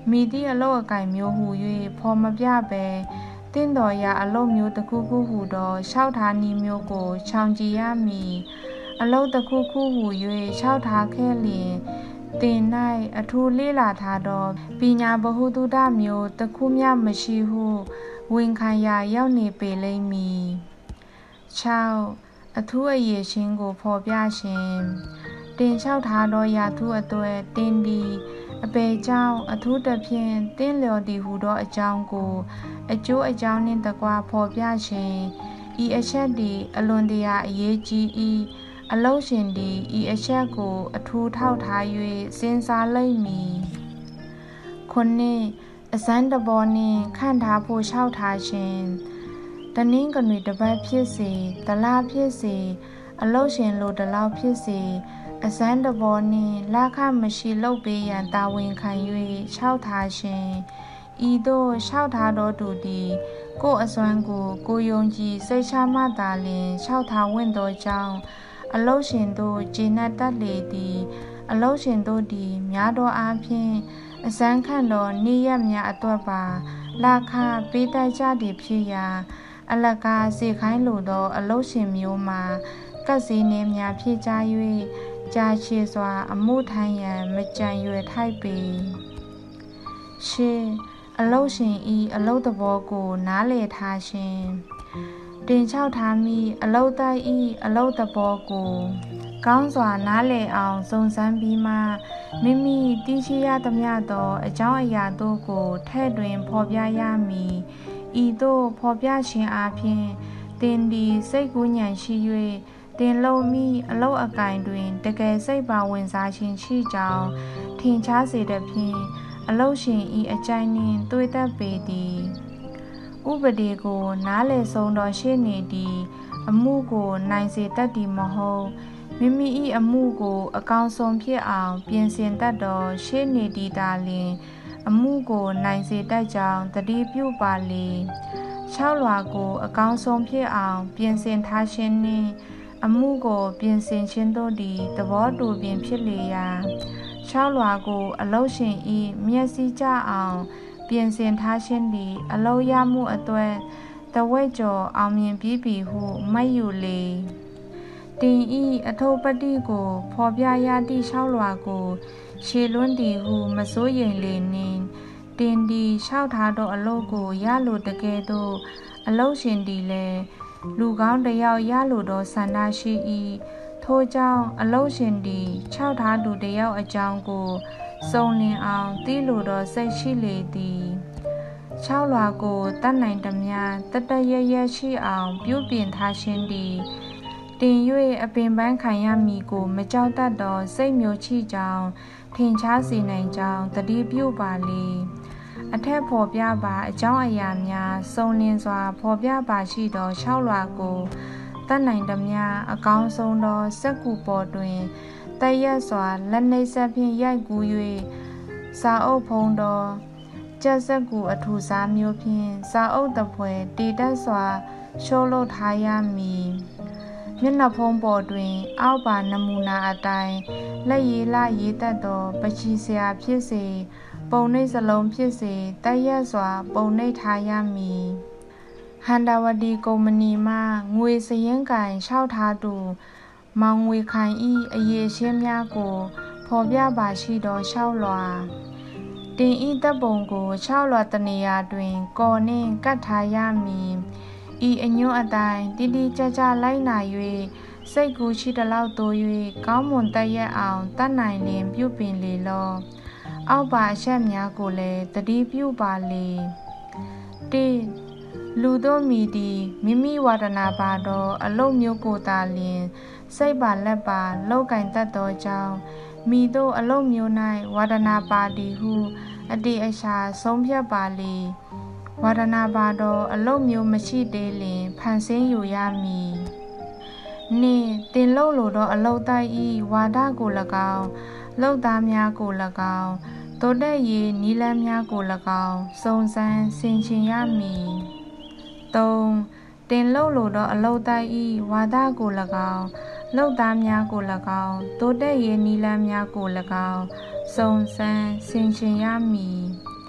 မိသည့်အလုတ်အကင်မျိုးဟု၍ဖော်မပြပဲတင့်တော်ရာအလုတ်မျိုးတစ်ခုခုဟုသောရှောက်ထားနည်းမျိုးကိုခြောင်ကြည်ရမည်အလုတ်တစ်ခုခုဟု၍ရှောက်ထားခဲ့လျင်တင်၌အထူးလေးလာထားသောပညာဗဟုသုတမျိုးတစ်ခုမျှမရှိဟုဝန်ခံရာရောက်နေပေလိမ့်မည်၆အထူးအရေးချင်းကိုဖော်ပြခြင်းတင်လျှောက်ထားသောရာထူးအသွဲတင်သည်အပေကြောင့်အထူးသဖြင့်တင်းလျော်သည်ဟုသောအကြောင်းကိုအကျိုးအကြောင်းနှင့်တကွဖော်ပြခြင်းဤအချက်သည်အလွန်တရာအရေးကြီး၏အလုရှင်သည်ဤအချက်ကိုအထူးထောက်ထား၍စဉ်းစားလိမ့်မည်ခုနှစ်အစမ်းတဘောနှင့်ခန့်ထားဖို့လျှောက်ထားခြင်းတနင်္ဂနွေတစ်ပတ်ဖြစ်စေတလဖြစ်စေအလုရှင်လိုတလောက်ဖြစ်စေအစမ်းတဘောနှင့်လခမရှိလုပ်ပေးရန်တာဝန်ခံ၍လျှောက်ထားခြင်းဤသို့လျှောက်ထားသောသူသည်ကိုယ်အစွမ်းကိုကိုယုံကြည်စိတ်ချမှသာလျှင်လျှောက်ထားဝင့်သောကြောင့်အလုရှင်တို့ကျေနပ်တတ်လေသည်အလုရှင်တို့သည်များသောအားဖြင့်အစမ်းခံသောနေ့ရက်များအတွက်ပါလခပေးတတ်ကြသည်ဖြစ်ရာအလကားစေခိုင်းလိုသောအလုရှင်မျိုးမှာကတ်စည်းနှင့်များဖြစ်ကြ၍ကြာရှည်စွာအမှုထမ်းရန်မကြံရွယ်ထိုက်ပေရှေအလုရှင်ဤအလုသဘောကိုနားလည်ထားခြင်းတင်လျှောက်ထားမိအလုတိုက်ဤအလုသဘောကိုကောင်းစွာနားလည်အောင်စုံစမ်းပြီးမှမိမိသိရှိရသမျှသောအကြောင်းအရာတို့ကိုထဲ့တွင်ဖော်ပြရမည်ဤသို့ဖော်ပြခြင်းအပြင်တင်သည်စိတ်ကူးဉဏ်ရှိ၍တင်လုံမိအလုအကင်တွင်တကယ်စိတ်ပါဝင်စားခြင်းရှိကြောင်းထင်ရှားစေသဖြင့်အလုရှင်ဤအကြိုက်နှင့်တွေ့တတ်ပေသည်ဥပဒေကိုနားလည်ဆုံးသောရှေ့နေသည်အမှုကိုနိုင်စေတတ်သည်မဟုတ်မိမိ၏အမှုကိုအကောင်းဆုံးဖြစ်အောင်ပြင်ဆင်တတ်သောရှေ့နေသည်သာလျှင်အမှုကိုနိုင်စေတတ်ကြောင်းသတိပြုပါလေ၆လွာကိုအကောင်းဆုံးဖြစ်အောင်ပြင်ဆင်ထားခြင်းနှင့်အမှုကိုပြင်ဆင်ခြင်းတို့သည်သဘောတူပင်ဖြစ်လေရာ၆လွာကိုအလုရှင်၏မျက်စိကျအောင်ပြင်ဆင်ထားခြင်းသည်အလုရမှုအတွက်တဝိတ်ကျော်အောင်မြင်ပြီးပြီဟုမှတ်ယူလေတင်ဤအထုပ်ပတ္တိကိုဖော်ပြရသည့်၆လွာကိုရှေလွန်းသည်ဟုမစိုးရိမ်လေနှင့်တင်သည်လျှောက်ထားသောအလုကိုရလိုတကယ်သို့အလုရှင်သည်လည်းလူကောင်းတစ်ယောက်ရလိုသောဆန္ဒရှိ၏ထို့ကြောင့်အလုရှင်သည်ခြောက်ထားသူတစ်ယောက်အကြောင်းကိုစုံလင်အောင်သိလိုသောစိတ်ရှိလေသည်၆လွာကိုတတ်နိုင်သမျှတတရရရှိအောင်ပြုပြင်ထားခြင်းသည်တင်၍အပင်ပန်းခံရမည်ကိုမကြောက်တတ်သောစိတ်မျိုးချိကြောင်းထင်ရှားစေနိုင်ကြောင်းသတိပြုပါလေအထက်ဖော်ပြပါအကြောင်းအရာများစုံလင်စွာဖော်ပြပါရှိသော၆လွာကိုတတ်နိုင်သမျှအကောင်းဆုံးသောစက္ကူပေါ်တွင်တရက်စွာလက်နှိပ်ဆက်ဖြင့်ရိုက်ကူး၍စာအုပ်ဖုံးသောကျက်စက္ကူအထူစားမျိုးဖြင့်စာအုပ်တစ်ဖွဲတည်တတ်စွာရှိုးလုပ်ထားရမည်မျက်နှာဖုံးပေါ်တွင်အောက်ပါနမူနာအတိုင်းလက်ရည်လရေးတတ်သောပချီဆရာဖြစ်စေပုံနှိပ်စလုံးဖြစ်စေတရက်စွာပုံနှိပ်ထားရမည်ဟန္တာဝတီကုမ္ပဏီမှငွေစရင်းကင်လျှောက်ထားသူမောင်ငွေခိုင်၏အရေးရှင်းများကိုဖော်ပြပါရှိသော၆လွာတင်ဤတပ်ပုံကို၆လွာတနေရာတွင်ကော်နှင့်ကတ်ထားရမည်ဤအညွန့်အတိုင်းတိတိကျကျလိုက်နာ၍စိတ်ကူးရှိသလောက်တိုး၍ကောင်းမွန်တတ်ရအောင်တတ်နိုင်လင်ပြုပင်လေလောအောက်ပါအချက်များကိုလည်းသတိပြုပါလေတိလူတို့မိသည်မိမိဝါဒနာပါသောအလုတ်မျိုးကိုသာလျှင်စိတ်ပါလက်ပါလောက်ကင်တတ်သောကြောင့်မိတို့အလုတ်မျိုး၌ဝါဒနာပါသည်ဟုအတိအရှာဆုံးဖြတ်ပါလေဝါဒနာပါသောအလုတ်မျိုးမရှိသေးလျှင်ဖန်ဆင်းယူရမည်နှင့်တင်လို့လိုသောအလုတ်တိုက်ဤဝါဒကို၎င်းလောက်သားများကို၎င်းတိုးတက်ရေးနီလန်းများကို၎င်းစုံစမ်းဆင်ခြင်ရမည်သုံးတင်လို့လိုသောအလုတ်တိုက်ဤဝါဒကို၎င်းလောက်သားများကို၎င်းတိုးတက်ရေးနီလန်းများကို၎င်းစုံစမ်းဆင်ခြင်ရမည်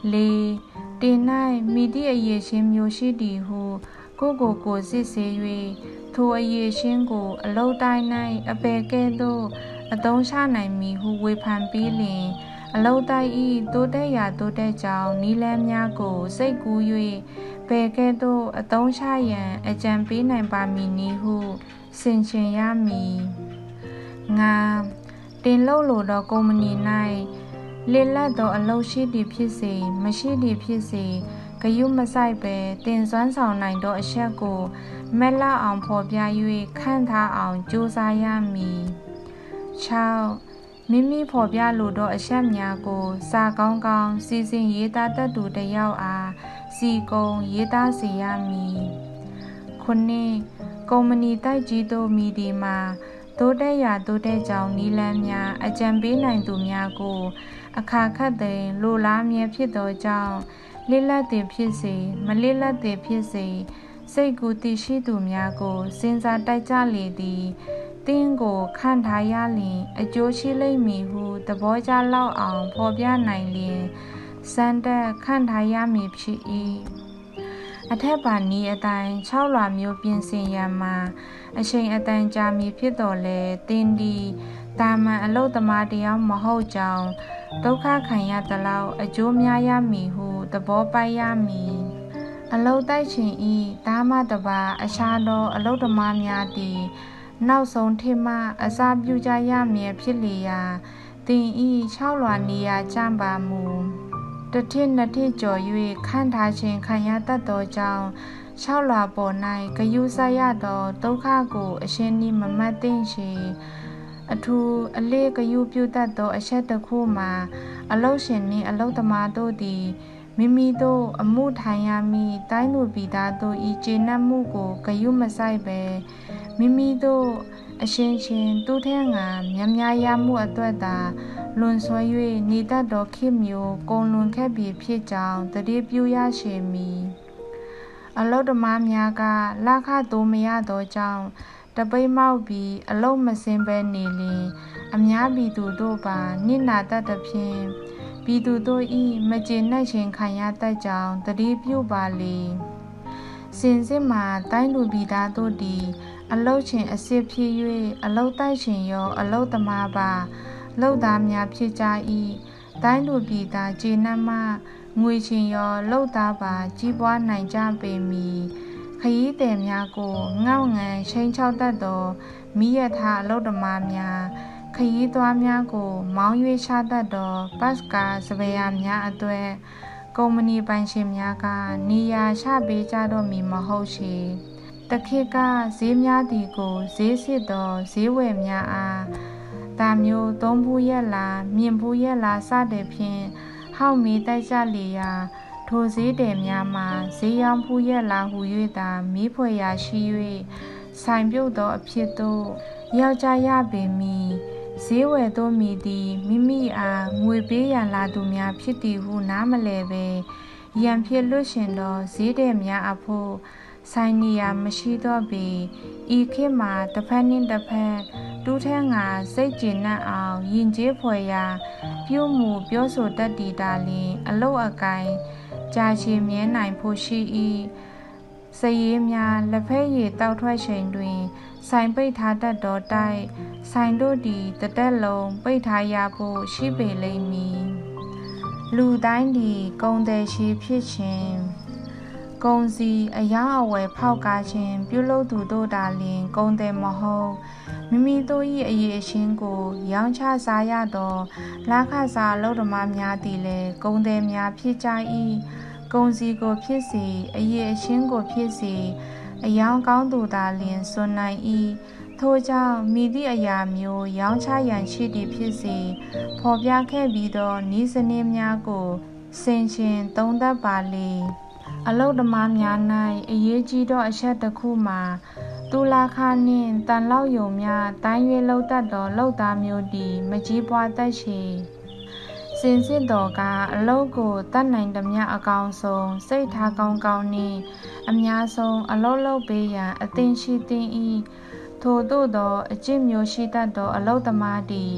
လေးတင်၌မိသည့်အရေးချင်းမျိုးရှိသည်ဟုကိုကိုကိုစစ်ဆေး၍ထိုအရေးချင်းကိုအလုံးတိုင်း၌အပေကဲ့သို့အသုံးချနိုင်မည်ဟုဝေဖန်ပြီးလျှင်အလုံးတိုင်း၏တိုးတက်ရာတိုးတက်ကြောင်းနီလန်းများကိုစိတ်ကူး၍ပေကဲ့သို့အသုံးချရန်အကြံပေးနိုင်ပါမည်နည်းဟုဆင်ခြင်ရမည်ငါတင်လို့လိုသောကုမ္ပဏီ၌လစ်လတ်သောအလုပ်ရှိသည်ဖြစ်စေမရှိသည်ဖြစ်စေဂရုမစိုက်ပဲတင်စွမ်းဆောင်နိုင်သောအချက်ကိုမက်လောက်အောင်ဖော်ပြ၍ခန့်ထားအောင်ကြိုးစားရမည်၆မိမိဖော်ပြလိုသောအချက်များကိုစာကောင်းကောင်းစီစဉ်ရေးသားတတ်သူတစ်ယောက်အားစီကုံရေးသားစေရမည်ခုနှစ်ကုမ္ပဏီတိုက်ကြီးသို့မည်ဒီမှာတိုးတက်ရာတိုးတက်ကြောင်းနီလန်းများအကြံပေးနိုင်သူများကိုအခါခတ်သည်လိုလားမြဲဖြစ်သောကြောင့်လစ်လတ်သည်ဖြစ်စေမလစ်လတ်သည်ဖြစ်စေစိတ်ကူးတည်ရှိသူများကိုစဉ်းစားတိုက်ကြလေသည်တင်းကိုခန့်ထားရလျင်အကျိုးရှိလိမ့်မည်ဟုသဘောကျလောက်အောင်ဖော်ပြနိုင်လျင်စံတက်ခန့်ထားရမည်ဖြစ်၏အထက်ပါနည်းအတိုင်း၆လွာမျိုးပြင်ဆင်ရန်မှာအချိန်အတန်ကြာမည်ဖြစ်တော်လဲတင်းဒီတာမန်အလုတ်သမားတယောက်မဟုတ်ကြောင်းဒုက္ခခံရသလောက်အကျိုးများရမည်ဟုသဘောပိုက်ရမည်အလုတ်တိုက်ချင်ဤဒါမှတပါအခြားသောအလုတ်သမားများသည်နောက်ဆုံးထစ်မှအစာပြုကြရမည်ဖြစ်လျာတင်ဤ၆လွာနေရာကျမ်းပါမူတထစ်နှစ်ထစ်ကျော်၍ခန့်ထားခြင်းခံရတတ်သောကြောင့်၆လွာပေါ်၌ဂယုစိုက်ရသောဒုက္ခကိုအရှင်းဤမမတ်သိမ့်ရှိအထူးအလေးဂယုပြုတတ်သောအချက်တစ်ခုမှာအလုရှင်နှင့်အလုသမားတို့သည်မိမိတို့အမှုထိုင်ရမည်တိုင်းသူပြည်သားတို့ဤကျေနပ်မှုကိုဂယုမဆိုင်ပဲမိမိတို့အရှင်ချင်းသူထဲငါမြများရမှုအတွက်သာလွန်ဆွဲ၍နေတတ်သောခေမျိုးကုံလွန်ခဲ့ပြီဖြစ်ကြောင်းတတိပြုရရှိမည်အလုသမားများကလခသိုးမရသောကြောင့်တပိတ်မောက်ပြီးအလုံးမစင်ပဲနေလျင်အများပြည်သူတို့ပါနစ်နာတတ်သဖြင့်ပြည်သူတို့ဤမကျေနပ်ခြင်းခံရတတ်ကြောင်းတတိပြုပါလေစင်စစ်မှာတိုင်းလူပြည်သားတို့သည်အလုချင်အစစ်ဖြစ်၍အလုတိုက်ချင်ရောအလုသမားပါလှုပ်သားများဖြစ်ကြ၏တိုင်းလူပြည်သားကျေနပ်မှငွေချင်ရောလှုပ်သားပါကြီးပွားနိုင်ကြပေမည်ခရီးသည်များကိုငေါ့ငန်ချိန်ချောက်တတ်သောမိရထားအလုသမားများခရီးသွားများကိုမောင်း၍ချတတ်သောဘတ်ကားစပယ်ယာများအတွက်ကုမ္ပဏီပိုင်ရှင်များကနေရာချပေးကြတော့မည်မဟုတ်ချေတခေတ်ကဈေးများသည်ကိုဈေးစစ်သောဈေးဝယ်များအားဒါမျိုးသုံးဘူးရက်လားမြင်ဘူးရက်လားစတဲ့ဖြင့်ဟောက်မီတိုက်ကြလေရာထိုဈေးတယ်များမှာဈေးရောင်းဖူးရက်လားဟူ၍သာမီးဖွယ်ရာရှိ၍ဆိုင်ပြုတ်သောအဖြစ်သို့ရောက်ကြရပေမည်ဈေးဝယ်သောမိသည်မိမိအားငွေပေးရန်လာသူများဖြစ်သည်ဟုနားမလည်ပဲရန်ဖြစ်လွတ်ရှင်သောဈေးတယ်များအဖို့ဆိုင်နေရာမရှိတော့ပေဤခေတ်မှာတစ်ဖက်နှင့်တစ်ဖက်တူးထဲငါစိတ်ကျေနပ်အောင်ယဉ်ကျေးဖွယ်ရာပြုမှုပြောဆိုတတ်တည်တာလျင်အလုတ်အကိုင်းကြာရှည်မြဲနိုင်ဖို့ရှိ၏စရီးများလက်ဖက်ရည်တောက်ထွက်ချိန်တွင်ဆိုင်ပိတ်ထားတတ်သောတိုက်ဆိုင်တို့သည်တသက်လုံးပိတ်ထားရဖို့ရှိပေလိမ့်မည်လူတိုင်းသည်ကုံတယ်ရှိဖြစ်ခြင်းကုံစီအယောင်အဝယ်ဖောက်ကားခြင်းပြုလုပ်သူတို့သာလျှင်ကုံတယ်မဟုတ်မိမိတို့၏အရေးအချင်းကိုရောင်းချစားရသောလာခစားအလုပ်သမားများသည်လည်းကုံတယ်များဖြစ်ကြ၏ကုံစီကိုဖြစ်စေအရေးအချင်းကိုဖြစ်စေအယောင်ကောင်းသူသာလျှင်စွန့်နိုင်၏ထို့ကြောင့်မိသည့်အရာမျိုးရောင်းချရန်ရှိသည်ဖြစ်စေဖော်ပြခဲ့ပြီးသောဤစနစ်များကိုဆင်ခြင်သုံးသပ်ပါလေအလုသမားများ၌အရေးကြီးသောအချက်တစ်ခုမှာတူလာခနှင့်တန်လောက်ယုံများတိုင်း၍လှုပ်တတ်သောလှုပ်သားမျိုးသည်မကြီးပွားတတ်ချေစင်စစ်တော်ကအလုကိုတတ်နိုင်သမျှအကောင်ဆုံးစိတ်ထားကောင်းကောင်းနှင့်အများဆုံးအလုလုပ်ပေးရန်အသင်ရှိသင်၏ထို့သို့သောအကျင့်မျိုးရှိတတ်သောအလုသမားသည်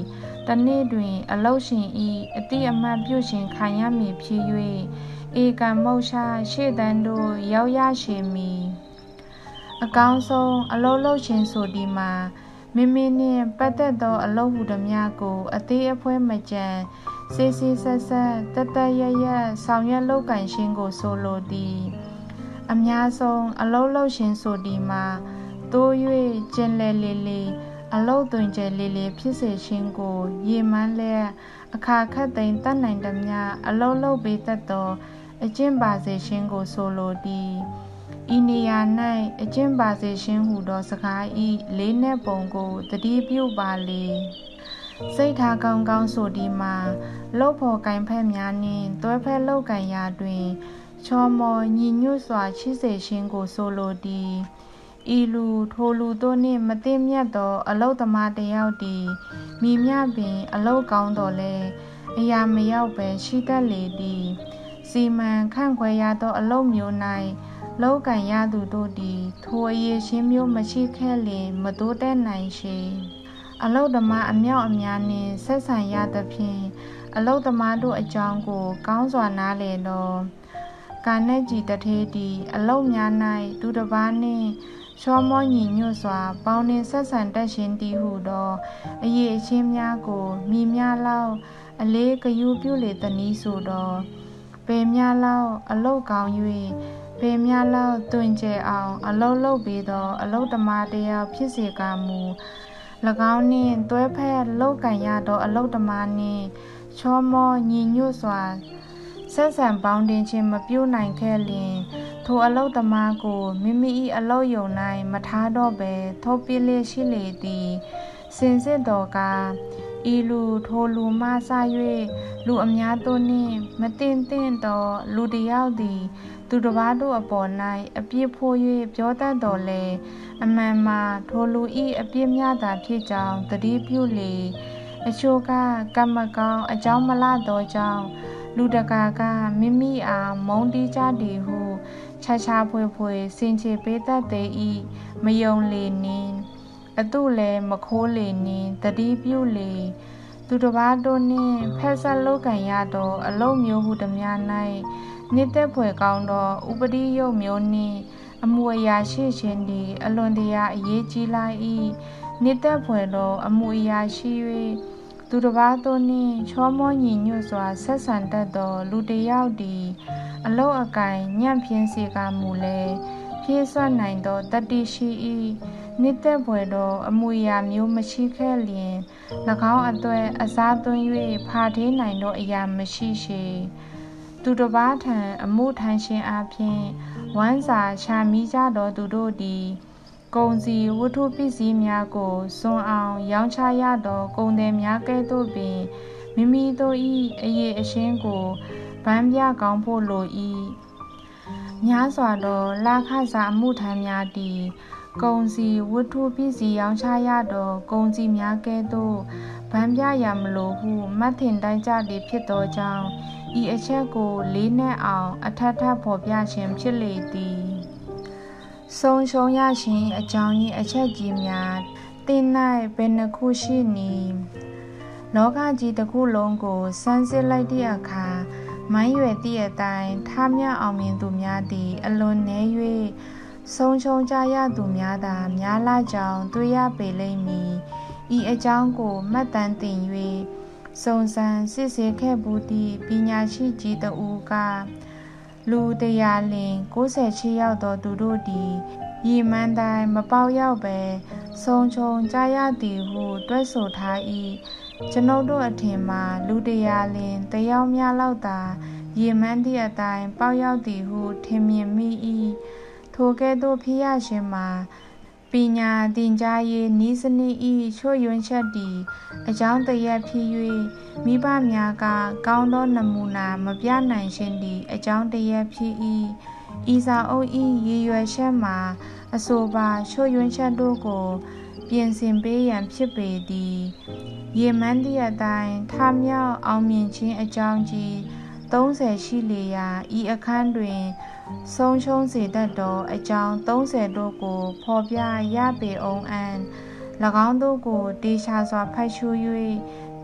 တနေ့တွင်အလုရှင်ဤအတိအမှတ်ပြုရှင်ခံရမည်ဖြစ်၍ဧကံမုတ်ရှာရှေ့တန်းတို့ရောက်ရရှိမည်အကောင်းဆုံးအလုံးလုံးရှင်ဆိုဒီမှာမိမိနှင့်ပတ်သက်သောအလုပ်ဟုသည်များကိုအသေးအဖွဲမကြံစေးစေးဆက်ဆက်တတရရဆောင်ရွက်လုပ်ကိုင်ခြင်းကိုဆိုလိုသည်အများဆုံးအလုံးလုံးရှင်ဆိုဒီမှာတိုး၍ကျင်လည်လေလေအလုသွင်ကျဲလေးလေးဖြစ်စေခြင်းကိုရေမှန်းလဲအခါခတ်သိမ်းတတ်နိုင်သည်များအလုလုပေးတတ်သောအကျင့်ပါစေခြင်းကိုဆိုလိုသည်ဤနေရာ၌အကျင့်ပါစေခြင်းဟူသောစကားဤလေးနက်ပုံကိုတတိပြုပါလေစိတ်ထားကောင်းကောင်းဆိုဒီမှာလှုပ်ဖို့ကင်ဖက်များနှင့်တွဲဖက်လုပ်ကင်ရာတွင်ချောမောညီညွတ်စွာရှိစေခြင်းကိုဆိုလိုသည်ဤလူထိုလူတို့နှင့်မသိမြတ်သောအလုသမားတယောက်သည်မိမြပင်အလုကောင်းတော်လဲအရာမရောက်ပဲရှိတတ်လေသည်စီမံခန့်ခွဲရသောအလုမျိုး၌လောကံရသူတို့သည်ထိုအရေးချင်းမျိုးမရှိခဲ့လျင်မတိုးတက်နိုင်ရှိအလုသမားအမြောက်အများနှင့်ဆက်ဆံရသဖြင့်အလုသမားတို့အကြောင်းကိုကောင်းစွာနားလည်သောကာနဲ့ကြည်တထေးသည်အလုများ၌သူတစ်ပါးနှင့်ချောမောညီညွတ်စွာပေါင်းနှင့်ဆက်ဆံတတ်ခြင်းတည်ဟုသောအရေးအချင်းများကိုမိများလောက်အလေးဂရုပြုလေသနည်းဆိုသောပေများလောက်အလုကောင်း၍ပေများလောက်တွင်ကျဲအောင်အလုလုပ်ပြီးသောအလုသမားတယောက်ဖြစ်စေကမူ၎င်းနှင့်တွဲဖက်လုပ်ကင်ရသောအလုသမားနှင့်ချောမောညီညွတ်စွာဆက်ဆံပေါင်းတင်ခြင်းမပြုနိုင်ခဲ့လျင်ထိုအလုသမားကိုမိမိ၏အလုယုံ၌မထားတော့ပဲထိုးပြလျက်ရှိလေသည်စင်စစ်တော်ကဤလူထိုလူမှစ၍လူအများတို့နှင့်မတင်သင့်သောလူတစ်ယောက်သည်သူတစ်ပါးတို့အပေါ်၌အပြစ်ဖို့၍ပြောတတ်တော်လဲအမှန်မှာထိုလူ၏အပြစ်များသာဖြစ်ကြောင်းသတိပြုလေအချို့ကကံမကောင်းအကြောင်းမလသောကြောင့်လူတကာကမိမိအားမုန်းတီးကြသည်ဟုခြားခြားဖွေဖွေစင်ချေပေးတတ်သေး၏မယုံလေနှင့်အတုလည်းမခိုးလေနှင့်တတိပြုလေသူတစ်ပါးတို့နှင့်ဖက်ဆက်လုပ်ကင်ရသောအလုံးမျိုးဟုသည်များ၌နှစ်သက်ဖွယ်ကောင်းသောဥပတိယုတ်မျိုးနှင့်အမှုအရာရှိခြင်းသည်အလွန်တရာအရေးကြီးလာ၏နှစ်သက်ဖွယ်သောအမှုအရာရှိ၍သူတစ်ပါးတို့နှင့်ချောမောညီညွတ်စွာဆက်ဆံတတ်သောလူတစ်ယောက်သည်အလုအကင်ညံ့ဖျင်းစေကမူလဲဖြည့်စွက်နိုင်သောတတိရှိ၏နှစ်သက်ဖွယ်သောအမှုအရာမျိုးမရှိခဲ့လျင်၎င်းအတွက်အစားသွင်း၍ဖာထေးနိုင်သောအရာမရှိရှိသူတစ်ပါးထံအမှုထမ်းခြင်းအပြင်ဝမ်းစာချာမိကြသောသူတို့သည်ကုန်စည်ဝတ္ထုပစ္စည်းများကိုစွန့်အောင်ရောင်းချရသောကုန်သည်များကဲ့သို့ပင်မိမိတို့၏အရေးအရှင်းကိုဗန်းပြကောင်းဖို့လို၏များစွာသောလာခစားအမှုထမ်းများသည်ကုန်စည်ဝတ္ထုပစ္စည်းရောင်းချရသောကုန်စည်များကဲ့သို့ဗန်းပြရမလိုဟုမှတ်ထင်တိုင်းကြသည်ဖြစ်သောကြောင့်ဤအချက်ကိုလေးနက်အောင်အထက်ထပ်ဖော်ပြခြင်းဖြစ်လေသည်ဆုံးရှုံးရခြင်းအကြောင်းရင်းအချက်ကြီးများတင်၌ဘယ်နှခုရှိနည်းလောကကြီးတစ်ခုလုံးကိုစမ်းစစ်လိုက်သည့်အခါမိုင်းရွယ်သည့်အတိုင်းထားမြအောင်မြင်သူများသည်အလွန်နည်း၍ဆုံးရှုံးကြရသူများသာများလာကြောင်းတွေ့ရပေလိမ့်မည်ဤအကြောင်းကိုမှတ်တမ်းတင်၍စုံစမ်းစစ်ဆေးခဲ့ဘူးသည့်ပညာရှိကြီးတဦးကလူတရာလင်ကိုးဆယ်ရှစ်ယောက်သောသူတို့သည်ရည်မှန်းတိုင်းမပေါရောက်ပဲဆုံးချုံကြရသည်ဟုတွက်ဆိုထား၏ကျွန်ုပ်တို့အထင်မှာလူတရာလင်တယောက်များလောက်သာရည်မှန်းသည့်အတိုင်းပေါရောက်သည်ဟုထင်မြင်မိ၏ထိုကဲ့သို့ဖြစ်ရခြင်းမှာပညာသင်ကြားရေးနည်းစနစ်၏ချို့ယွင်းချက်သည်အကြောင်းတရက်ဖြစ်၍မိဘများကကောင်းသောနမူနာမပြနိုင်ခြင်းသည်အကြောင်းတရက်ဖြစ်၏ဤစာအုပ်၏ရည်ရွယ်ချက်မှာအဆိုပါချို့ယွင်းချက်တို့ကိုပြင်ဆင်ပေးရန်ဖြစ်ပေသည်ရေမှန်းသည့်အတိုင်းထားမြောက်အောင်မြင်ခြင်းအကြောင်းကြီးသုံးဆယ်ရှိလေရာဤအခန်းတွင်ဆုံးရှုံးစေတတ်သောအကြောင်းသုံးဆယ်တို့ကိုဖော်ပြရပေအောင်အံ၎င်းတို့ကိုတေချာစွာဖတ်ရှု၍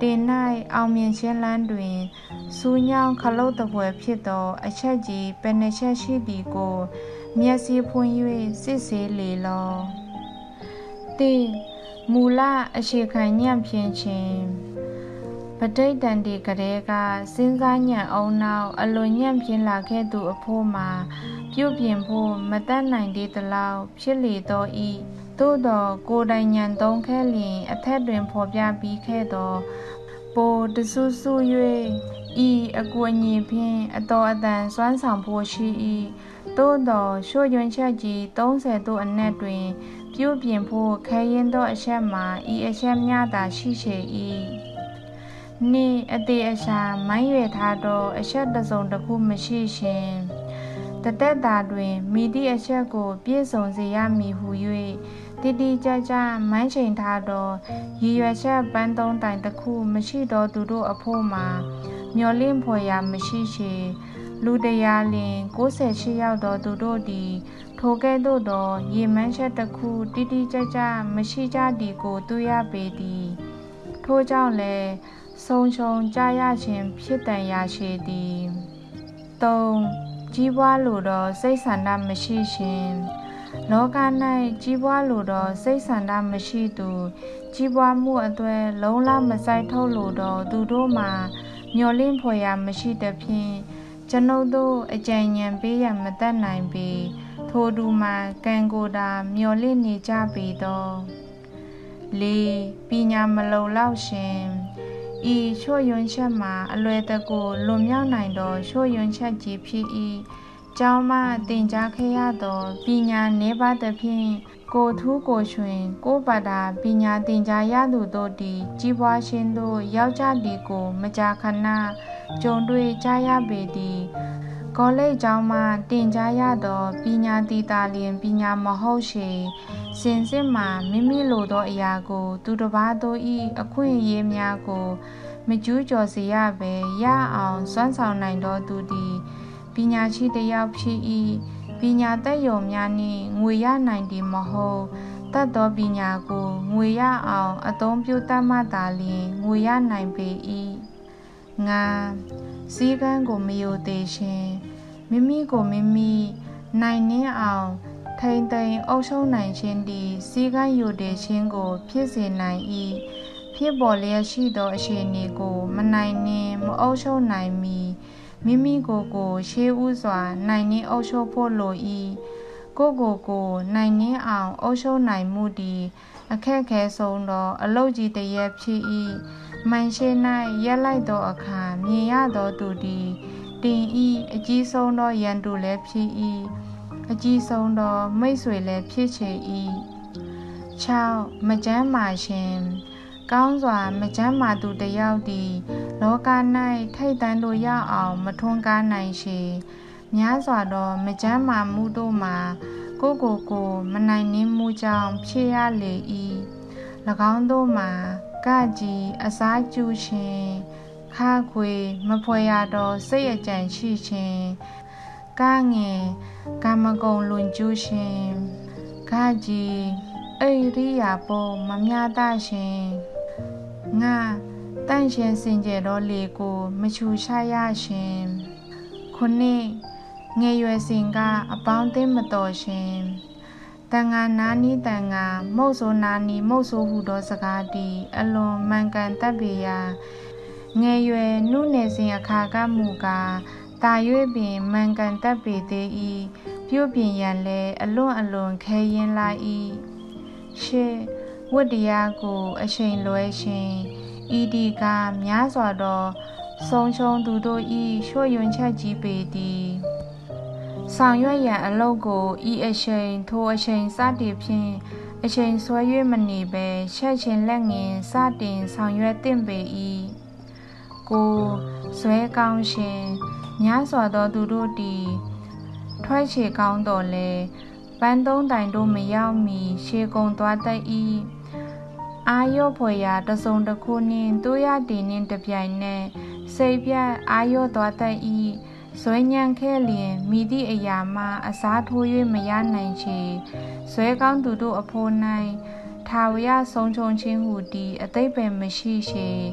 တင်၌အောင်မြင်ခြင်းလန်းတွင်စူးညောင်းခလုတ်တပွဲဖြစ်သောအချက်ကြီးပယ်နှချက်ရှိသည်ကိုမျက်စိဖွင့်၍စစ်ဆေးလေလောတိမူလအရှိခံညံ့ဖြင်းခြင်းပဋိဒန္တိကလေးကစဉ်းစားညံ့အောင်နောက်အလွန်ညံ့ဖြင်းလာခဲ့သူအဖို့မှာပြုပြင်ဖို့မတတ်နိုင်သေးသလောက်ဖြစ်လေသောဤသို့သောကိုယ်တိုင်ညံသုံးခဲလျင်အထက်တွင်ဖော်ပြပြီးခဲ့သောပိုတဆူဆူ၍ဤအကူအညီဖြင့်အတော်အတန်စွမ်းဆောင်ဖို့ရှိ၏သို့သောရှို့ယွင်းချက်ကြီးသုံးဆယ်သို့အနက်တွင်ပြုပြင်ဖို့ခဲရင်သောအချက်မှာဤအချက်များသာရှိချေ၏နှင့်အသေးအရှာမိုင်းရွယ်ထားသောအချက်တစ်စုံတစ်ခုမရှိရှင်တသက်တာတွင်မိသည့်အချက်ကိုပြည့်စုံစေရမည်ဟု၍တိတိကျကျမိုင်းချိန်ထားသောရည်ရွယ်ချက်ပန်းသုံးတိုင်တစ်ခုမရှိသောသူတို့အဖို့မှာမျော်လင့်ဖွယ်ရာမရှိချေလူတရားလင်ကိုးဆယ်ရှစ်ယောက်သောသူတို့သည်ထိုကဲ့သို့သောရေမန်းချက်တစ်ခုတိတိကျကျမရှိကြသည်ကိုတွေ့ရပေသည်ထို့ကြောင့်လည်းဆုံးရှုံးကြရခြင်းဖြစ်တန်ရာရှိသည်သုံးကြီးပွားလိုသောစိတ်ဆန္ဒမရှိခြင်းလောက၌ကြီးပွားလိုသောစိတ်ဆန္ဒမရှိသူကြီးပွားမှုအသွဲလုံးလမဆိုင်ထုတ်လိုသောသူတို့မှာမျော်လင့်ဖွယ်ရာမရှိသဖြင့်ကျွန်ုပ်တို့အကြံဉာဏ်ပေးရန်မတတ်နိုင်ပေထိုသူမှာကံကိုယ်တာမျော်လင့်နေကြပေသောလေးပညာမလုံလောက်ရှင်ဤချို့ယွန်းချက်မှာအလွယ်တကူလွန်မြောက်နိုင်သောချို့ယွန်းချက်ကြီးဖြစ်၏ကျောင်းမှသင်ကြားခဲ့ရသောပညာနည်းပါးသဖြင့်ကိုထူးကိုရွှင်ကိုပါတာပညာသင်ကြားရသူတို့သည်ကြီးပွားခြင်းသို့ရောက်ကြသည်ကိုမကြာခဏကြုံတွေ့ကြရပေသည်ကောလိပ်ကျောင်းမှတင်ကြားရသောပညာသီတာလျင်ပညာမဟုတ်ရှေစင်စစ်မှာမိမိလိုသောအရာကိုသူတစ်ပါးတို့၏အခွင့်အရေးများကိုမကျူးကျော်စေရဘဲရအောင်စွမ်းဆောင်နိုင်သောသူသည်ပညာရှိတစ်ယောက်ဖြစ်၏ပညာတတ်ရုံများနှင့်ငွေရနိုင်သည်မဟုတ်တတ်သောပညာကိုငွေရအောင်အသုံးပြုတတ်မှသာလျှင်ငွေရနိုင်ပေ၏ငါစည်းကမ်းကိုမယိုသေးခြင်းမိမိကိုမိမိနိုင်နှင်းအောင်ထိန်သိမ်းအုပ်ချုပ်နိုင်ခြင်းသည်စည်းကမ်းယိုသေးခြင်းကိုဖြစ်စေနိုင်၏ဖြစ်ပေါ်လျက်ရှိသောအခြေအနေကိုမနိုင်နှင့်မအုပ်ချုပ်နိုင်မီမိမိကိုယ်ကိုရှေးဥစွာနိုင်နှင်းအုပ်ချုပ်ဖို့လို၏ကိုယ့်ကိုယ်ကိုနိုင်နှင်းအောင်အုပ်ချုပ်နိုင်မှုသည်အခက်ခဲဆုံးသောအလုပ်ကြီးတစ်ရပ်ဖြစ်၏မိုင်ရှေ့၌ရက်လိုက်သောအခါမြင်ရသောသူသည်တင်၏အကြီးဆုံးသောရန်သူလည်းဖြစ်၏အကြီးဆုံးသောမိတ်ဆွေလည်းဖြစ်ချေ၏၆မကျမ်းမာခြင်းကောင်းစွာမကျမ်းမာသူတစ်ယောက်သည်လောက၌ထိတ်တန်းတို့ရောက်အောင်မထွန်းကားနိုင်ရှေများစွာသောမကျမ်းမာမှုတို့မှာကိုယ့်ကိုယ်ကိုမနိုင်နှင်းမှုကြောင့်ဖြစ်ရလေ၏၎င်းတို့မှာကကြီးအစားကျူခြင်းခါခွေမဖွယ်ရသောစိတ်အကြံရှိခြင်းကငယ်ကာမဂုဏ်လွန်ကျူးခြင်းကကြီးအိရိယာပုမမြတ်တခြင်းငါတန့်ရှင်းစင်ကြယ်သောလေကိုမချူချရခြင်းခုနှစ်ငယ်ရွယ်စဉ်ကအပေါင်းအသင်းမတော်ခြင်းတန်ငါနာနီတန်ငါမုတ်ဆိုးနာနီမုတ်ဆိုးဟုသောစကားသည်အလွန်မှန်ကန်တတ်ပေရာငယ်ရွယ်နှုနယ်စဉ်အခါကမူကားတာ၍ပင်မှန်ကန်တတ်ပေသေး၏ပြုပြင်ရန်လည်းအလွန်အလွန်ခဲယဉ်လာ၏ရှေ့ဝတ္တရားကိုအချိန်လွဲခြင်းဤဒီကများစွာသောဆုံးရှုံးသူတို့၏ရှို့ယွင်းချက်ကြီးပေသည်ဆောင်ရွက်ရန်အလုပ်ကိုဤအချိန်ထိုအချိန်စတင်ဖြင့်အချိန်ဆွဲ၍မနေဘဲချက်ချင်းလက်ငင်းစတင်ဆောင်ရွက်သင့်ပေ၏ကိုဇွဲကောင်းရှင်များစွာသောသူတို့သည်ထွက်ချေကောင်းတော်လဲပန်းသုံးတိုင်တို့မရောက်မီရှေကုံသွားတတ်၏အာယောဖွယ်ရာတစုံတစ်ခုနှင့်တို့ရတည်နှင့်တပြိုင်နက်စိတ်ပြတ်အာယောသွားတတ်၏ဇွဲညံခဲလျင်မိသည့်အရာမှအစားထိုး၍မရနိုင်ချေဇွဲကောင်းသူတို့အဖို့၌ထာဝရဆုံးချုံခြင်းဟူသည်အသိပ္ပယ်မရှိချေ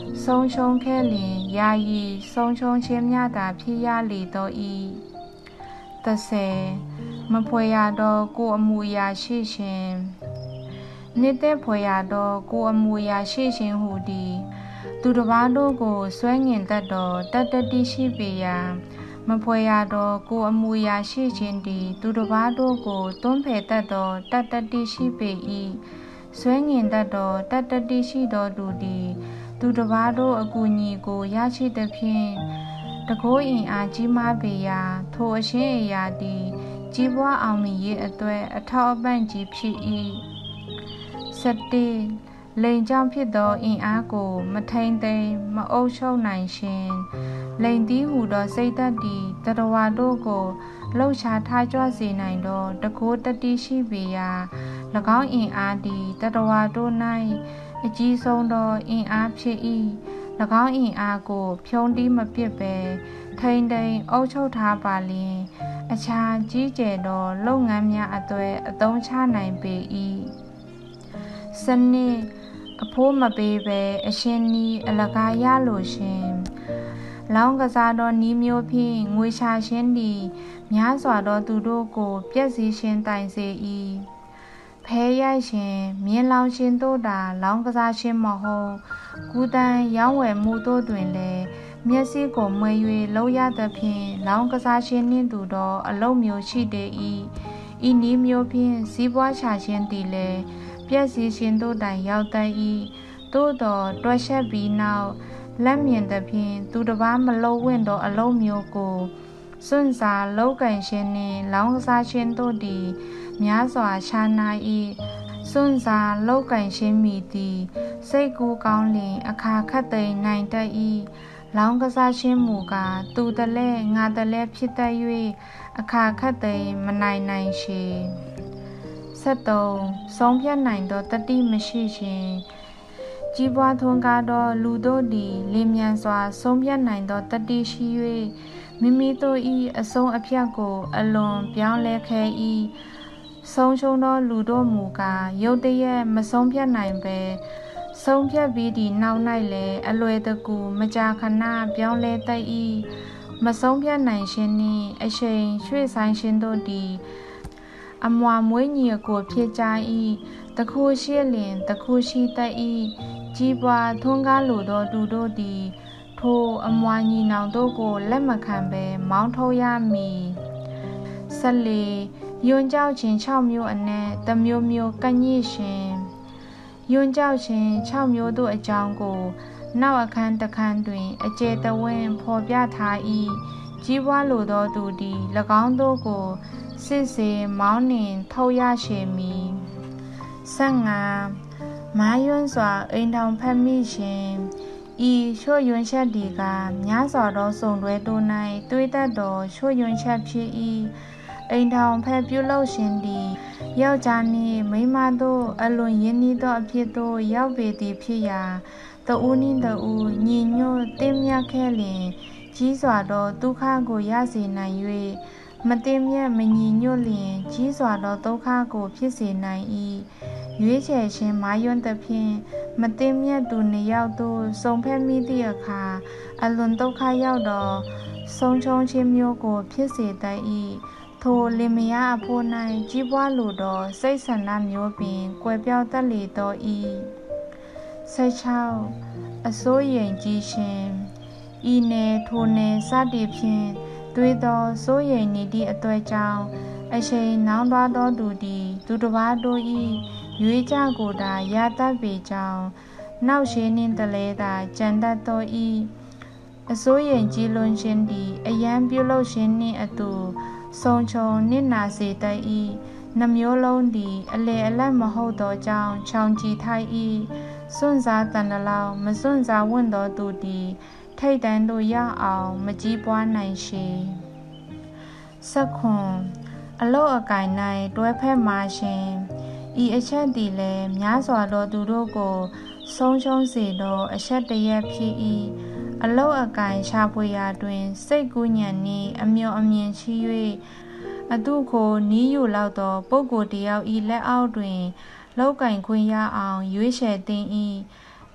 ဆုံးရှုံးခဲ့လျင်ယာယီဆုံးရှုံးခြင်းများသာဖြစ်ရလေတော့၏တစ်ဆယ်မဖွယ်ရသောကိုယ်အမှုအရာရှိရှင်နှစ်သက်ဖွယ်ရသောကိုယ်အမှုအရာရှိရှင်ဟူသည်သူတစ်ပါးတို့ကိုဆွဲငင်တတ်သောတတ္တတိရှိပေရာမဖွယ်ရသောကိုယ်အမှုအရာရှိခြင်းသည်သူတစ်ပါးတို့ကိုတွန်းဖယ်တတ်သောတတ္တတိရှိပေ၏ဆွဲငင်တတ်သောတတ္တတိရှိသောသူသည်သူတစ်ပါးတို့အကူအညီကိုရရှိသဖြင့်တကိုးအင်အားကြီးမားပေရာထိုအရှင်းအရာသည်ကြီးပွားအောင်မြင်ရေးအတွက်အထောက်အပံ့ကြီးဖြစ်၏စတေလိန်ကြောင့်ဖြစ်သောအင်အားကိုမထိန်သိမ်းမအုပ်ချုပ်နိုင်ရှင်လိန်သည်ဟူသောစိတ်ဓာတ်သည်တတဝါတို့ကိုလှုပ်ရှားထားကြွစေနိုင်သောတကိုးတတိရှိပေရာ၎င်းအင်အားသည်တတဝါတို့၌အကြီးဆုံးသောအင်အားဖြစ်၏၎င်းအင်အားကိုဖြုံးတီးမပစ်ပဲထိန်သိမ်းအုပ်ချုပ်ထားပါလျင်အခြားကြီးကျယ်သောလုပ်ငန်းများအတွက်အသုံးချနိုင်ပေ၏စနစ်အဖိုးမပေးပဲအရှင်နီးအလကားရလိုရှင်လောင်းကစားသောနီးမျိုးဖြင့်ငွေရှာရှင်သည်များစွာသောသူတို့ကိုပြည့်စည်ရှင်တိုင်စေ၏ဖဲရိုက်ရှင်မြင်းလောင်ရှင်တို့သာလောင်းကစားရှင်မဟုတ်ကူတန်းရောင်းဝယ်မှုတို့တွင်လည်းမျက်စိကိုမွေ၍လောက်ရသဖြင့်လောင်းကစားရှင်နှင့်တူသောအလုံးမျိုးရှိတည်၏ဤနည်းမျိုးဖြင့်စီးပွားရှာရှင်သည်လည်းပြည့်စည်ရှင်တို့တိုင်ရောက်တတ်၏သို့သောတွက်ချက်ပြီးနောက်လက်မြင်သဖြင့်သူတစ်ပါးမလုံးဝင့်သောအလုံးမျိုးကိုစွန့်စားလောက်ကင်ရှင်နှင့်လောင်းကစားရှင်တို့သည်များစွာရှာနာ၏စွန့်စားလောက်ကင်ရှင်မိသည်စိတ်ကူးကောင်းလျင်အခါခတ်သိမ်းနိုင်တတ်၏လောင်းကစားရှင်မူကားသူတလဲငါတလဲဖြစ်တတ်၍အခါခတ်သိမ်းမနိုင်နိုင်ရှိဆက်သုံးဆုံးဖြတ်နိုင်သောတတိမရှိရှင်ကြီးပွားထွန်းကားသောလူတို့သည်လင်းမြန်စွာဆုံးဖြတ်နိုင်သောတတိရှိ၍မိမိတို့၏အဆုံးအဖြတ်ကိုအလွန်ပြောင်းလဲခဲ၏ဆုံးရှုံးသောလူတို့မူကားရုတ်တရက်မဆုံးဖြတ်နိုင်ပဲဆုံးဖြတ်ပြီးသည့်နောက်၌လည်းအလွယ်တကူမကြာခဏပြောင်းလဲတတ်၏မဆုံးဖြတ်နိုင်ခြင်းနှင့်အချိန်ရွှေ့ဆိုင်ခြင်းတို့သည်အမွာမွေးညီကိုဖြစ်ကြ၏တခုရှိလျင်တခုရှိတတ်၏ကြီးပွားထွန်းကားလိုသောသူတို့သည်ထိုအမွာညီနောင်တို့ကိုလက်မခံဘဲမောင်းထုတ်ရမည်ဆက်လေယွန်းကြောက်ခြင်း၆မျိုးအနက်တစ်မျိုးမျိုးကညှိရှင်ယွန်းကြောက်ခြင်း၆မျိုးတို့အကြောင်းကိုနောက်အခန်းတစ်ခန်းတွင်အကျယ်တဝင်းဖော်ပြထား၏ကြီးပွားလိုသောသူသည်၎င်းတို့ကိုစစ်စေမောင်းနှင်ထုတ်ရရှည်မည်ဆက်ငါမာယွန်းစွာအိမ်ထောင်ဖက်မိရှင်ဤချို့ယွန်းချက်ဒီကများစွာသောစုံတွဲတို့၌တွေးတတ်သောချို့ယွန်းချက်ဖြစ်၏အိမ်ထောင်ဖက်ပြုလုပ်ရှင်သည်ယောက်ျားနှင့်မိန်းမတို့အလွန်ရင်းနှီးသောအဖြစ်သို့ရောက်ပေသည်ဖြစ်ရာတဦးနှင့်တဦးညီညွတ်တင်းမြတ်ခဲ့လျင်ကြီးစွာသောဒုက္ခကိုရစေနိုင်၍မတင်းမြတ်မညီညွတ်လျင်ကြီးစွာသောဒုက္ခကိုဖြစ်စေနိုင်၏ရွေးချယ်ခြင်းမာယွန်းသဖြင့်မတင်းမြတ်သူနှစ်ယောက်တို့စုံဖက်မိသည့်အခါအလွန်ဒုက္ခရောက်သောဆုံးရှုံးခြင်းမျိုးကိုဖြစ်စေတတ်၏ထိုလင်မယားအဖို့၌ကြီးပွားလိုသောစိတ်ဆန္ဒမျိုးပင်ကွယ်ပြောက်တတ်လေသော၏ဆက်ချောင်းအစိုးရိမ်ကြီးခြင်းဤနယ်ထိုနယ်စသည်ဖြင့်တွေးသောစိုးရိမ်နေသည့်အတွက်ကြောင့်အချိန်နောင်သွားသောသူသည်သူတစ်ပါးတို့၏ရွေးကြကိုသာရတတ်ပေကြောင်းနောက်ရှိနှင့်တလဲသာကြံတတ်သော၏အစိုးရိမ်ကြီးလွန်ခြင်းသည်အယံပြုလုပ်ခြင်းနှင့်အတူဆုံးချုံနစ်နာစေတတ်၏နှမျိုးလုံးသည်အလေအလတ်မဟုတ်သောကြောင့်ချောင်ကြည်ထိုက်၏စွန့်စားတန်တလောက်မစွန့်စားဝင့်သောသူသည်ထိတ်တန်းတို့ရအောင်မကြီးပွားနိုင်ရှိဆက်ခွန်အလုတ်အကင်၌တွဲဖက်မှရှင်ဤအချက်သည်လည်းများစွာသောသူတို့ကိုဆုံးရှုံးစေသောအချက်တရက်ဖြစ်၏အလုတ်အကင်ရှာဖွေရာတွင်စိတ်ကူးညံနှင့်အမျှော်အမြင်ရှိ၍အတုကိုနီးယူလောက်သောပုဂ္ဂိုလ်တယောက်၏လက်အောက်တွင်လောက်ကင်ခွင့်ရအောင်ရွေးချယ်သင့်၏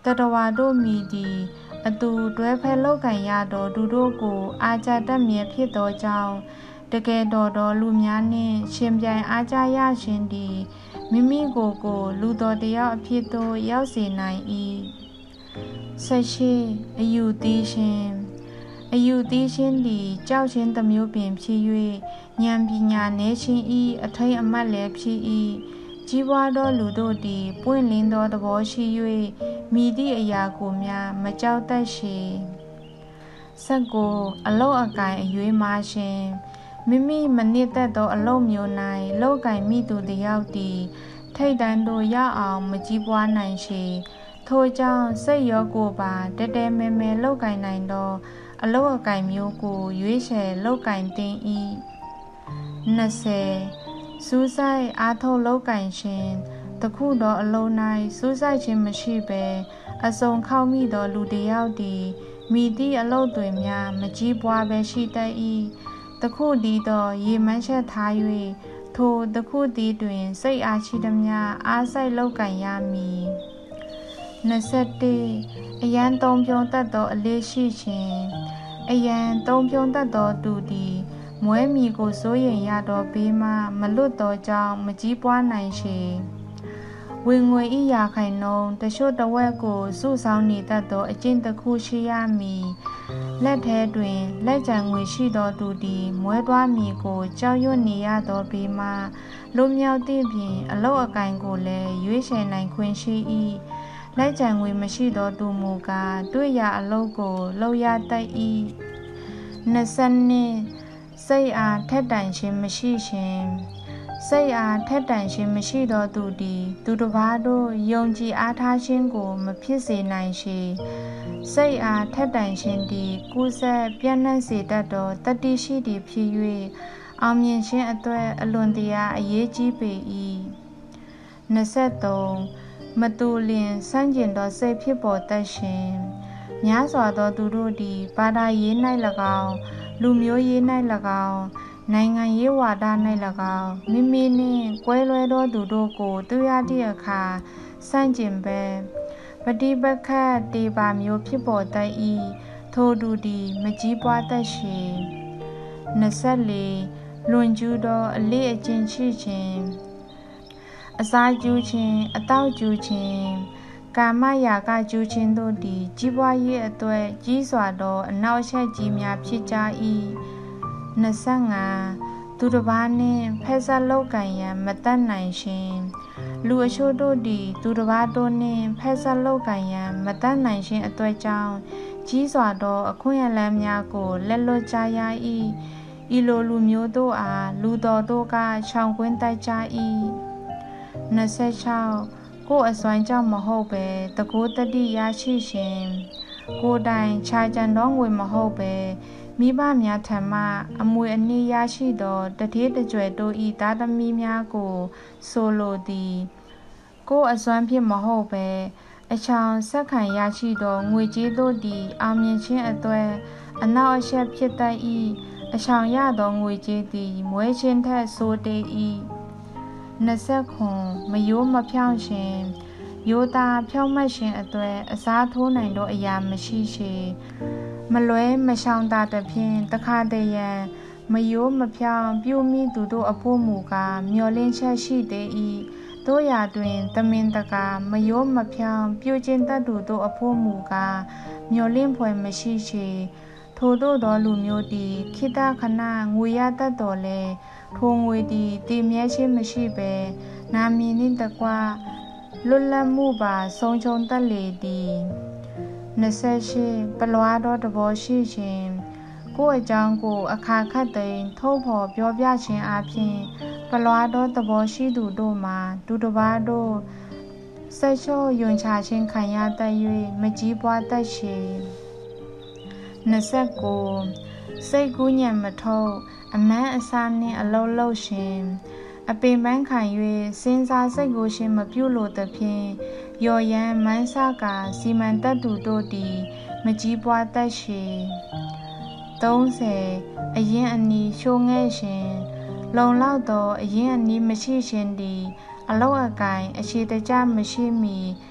တတဝါတို့မိသည်အတူတွဲဖက်လောက်ကန်ရသောသူတို့ကိုအားကြတတ်မြဲဖြစ်သောကြောင့်တကယ်တော်သောလူများနှင့်ရှင်ပြိုင်အားကြရခြင်းသည်မိမိကိုယ်ကိုလူတော်တယောက်အဖြစ်သို့ရောက်စေနိုင်၏ဆက်ရှိအယူသီးခြင်းအယူသီးခြင်းသည်ကြောက်ခြင်းတစ်မျိုးပင်ဖြစ်၍ဉာဏ်ပညာနည်းခြင်း၏အထိတ်အမှတ်လည်းဖြစ်၏ကြီးပွားသောလူတို့သည်ပွင့်လင်းသောသဘောရှိ၍မိသည့်အရာကိုများမကြောက်တတ်ရှိဆက်ကိုအလောက်အကင်အရွေးမှရှင်မိမိမနစ်သက်သောအလုံးမျိုး၌လောက်ကင်မိသူတယောက်သည်ထိတ်တန်းသို့ရောက်အောင်မကြီးပွားနိုင်ရှိထို့ကြောင့်စိတ်ရောကိုယ်ပါတတဲမဲမဲလောက်ကင်နိုင်သောအလောက်အကင်မျိုးကိုရွေးချယ်လောက်ကင်တင်၏နှစ်ဆယ်စူးစိုက်အားထုတ်လောက်ကင်ခြင်းတခုသောအလုံး၌စူးစိုက်ခြင်းမရှိဘဲအစုံခောက်မိသောလူတယောက်သည်မိသည့်အလုပ်တွေများမကြီးပွားပဲရှိတတ်၏တခုတည်းသောရေမန်းချက်ထား၍ထိုတခုတည်းတွင်စိတ်အားရှိသည်များအားစိုက်လောက်ကင်ရမည်နှစ်ဆယ်တစ်အရန်သုံးပြုံးတတ်သောအလေးရှိခြင်းအရန်သုံးပြုံးတတ်သောသူသည်မွဲမီကိုစိုးရိမ်ရသောဘေးမှမလွတ်သောကြောင့်မကြီးပွားနိုင်ရှိဝင်ငွေဤရာခိုင်နှုန်းတချို့တဝက်ကိုစုဆောင်းနေတတ်သောအကျင့်တစ်ခုရှိရမည်လက်ထဲတွင်လက်ကျန်ငွေရှိသောသူသည်မွဲသွားမည်ကိုကြောက်ရွံ့နေရသောဘေးမှလွတ်မြောက်သည့်ပြင်အလောက်အကင်ကိုလည်းရွေးချယ်နိုင်ခွင့်ရှိ၏လက်ကျန်ငွေမရှိသောသူမူကားတွေ့ရအလုပ်ကိုလုပ်ရတတ်၏နှစ်ဆယ်နှစ်စိတ်အားထက်တန်ခြင်းမရှိခြင်းစိတ်အားထက်တန်ခြင်းမရှိသောသူသည်သူတစ်ပါးတို့ယုံကြည်အားထားခြင်းကိုမဖြစ်စေနိုင်ရှိစိတ်အားထက်တန်ခြင်းသည်ကူးစက်ပြန့်နှံ့စေတတ်သောတတ္တိရှိသည်ဖြစ်၍အောင်မြင်ခြင်းအတွက်အလွန်တရာအရေးကြီးပေ၏နှစ်ဆယ်သုံးမတူလျင်စန့်ကျင်သောစိတ်ဖြစ်ပေါ်တတ်ခြင်းများစွာသောသူတို့သည်ဘာသာရေး၌၎င်းလူမျိုးရေး၌၎င်းနိုင်ငံရေးဝါဒ၌၎င်းမိမိနှင့်ကွဲလွဲသောသူတို့ကိုတွေ့ရသည့်အခါစန့်ကျင်ပဲပฏิပတ်ခတ်တေပါမျိုးဖြစ်ပေါ်တတ်၏ထိုသူသည်မကြီးပွားတတ်ရှိနှစ်ဆယ်လေးလွန်ကျူးသောအလေးအကျင့်ရှိခြင်းအစာကျူးခြင်းအတောက်ကျူးခြင်းကာမရာဂကျူးခြင်းတို့သည်ကြီးပွားရေးအတွက်ကြီးစွာသောအနောက်အရှက်ကြီးများဖြစ်ကြ၏နှစ်ဆယ်ငါသူတစ်ပါးနှင့်ဖက်ဆက်လောက်ကင်ရန်မတတ်နိုင်ခြင်းလူအချို့တို့သည်သူတစ်ပါးတို့နှင့်ဖက်ဆက်လောက်ကင်ရန်မတတ်နိုင်ခြင်းအတွက်ကြောင့်ကြီးစွာသောအခွင့်အလမ်းများကိုလက်လွတ်ကြရ၏ဤလိုလူမျိုးတို့အားလူတော်တို့ကချောင်ကွင်းတိုက်ကြ၏နှစ်ဆယ်ခြောက်ကိုယ်အစွမ်းကြောင့်မဟုတ်ပဲတကူတတိရရှိခြင်းကိုယ်တိုင်ခြားကြံသောငွေမဟုတ်ပဲမိဘများထံမှအမွေအနှစ်ရရှိသောတထေးတကြွယ်တို့၏သားသမီးများကိုဆိုလိုသည်ကိုယ်အစွမ်းဖြင့်မဟုတ်ပဲအချောင်ဆက်ခံရရှိသောငွေကြေးတို့သည်အောင်မြင်ခြင်းအတွက်အနောက်အရှက်ဖြစ်တတ်၏အချောင်ရသောငွေကြေးသည်မွဲခြင်းထက်ဆိုးတေ၏နှစ်ဆယ်ခုမယိုးမဖြောင့်ခြင်းရိုးသားဖြောင့်မတ်ခြင်းအတွက်အစားထိုးနိုင်သောအရာမရှိရှိမလွဲမရှောင်သာတဖြင့်တခါတည်းရန်မယိုးမဖြောင့်ပြုမိသူတို့အဖို့မူကားမျောလင်းချက်ရှိသေး၏တို့ရာတွင်တမင်တကာမယိုးမဖြောင့်ပြုခြင်းတတ်သူတို့အဖို့မူကားမျောလင်းဖွယ်မရှိရှိထိုတို့သောလူမျိုးသည်ခိတခဏငွေရတတ်တော်လဲထိုငွေသည်တည်မြဲခြင်းမရှိပဲနာမည်နှင့်တကွလွတ်လပ်မှုပါဆုံးချုံတတ်လေသည်နှစ်ဆယ်ရှစ်ပလွားသောသဘောရှိခြင်းကိုယ့်အကြောင်းကိုအခါခတ်သိမ်းထုတ်ဖော်ပြောပြခြင်းအပြင်ပလွားသောသဘောရှိသူတို့မှာသူတစ်ပါးတို့ဆက်လျှော့ယွန်ချခြင်းခံရတတ်၍မကြီးပွားတတ်ရှိနှစ်ဆယ်ကိုစိတ်ကူးညံမထုတ်အမန်းအစားနှင့်အလုံးလုံးရှင်အပင်ပန်းခံ၍စဉ်းစားစိတ်ကိုရှင်မပြုလို့သဖြင့်ယော်ရန်မန်းစားကာစီမံတတ်သူတို့သည်မကြီးပွားတတ်ရှိသုံးဆယ်အရင်အနီးရှိုးငဲ့ရှင်လုံလောက်သောအရင်အနီးမရှိရှင်သည်အလောက်အကိုင်အခြေတကျမရှိမီ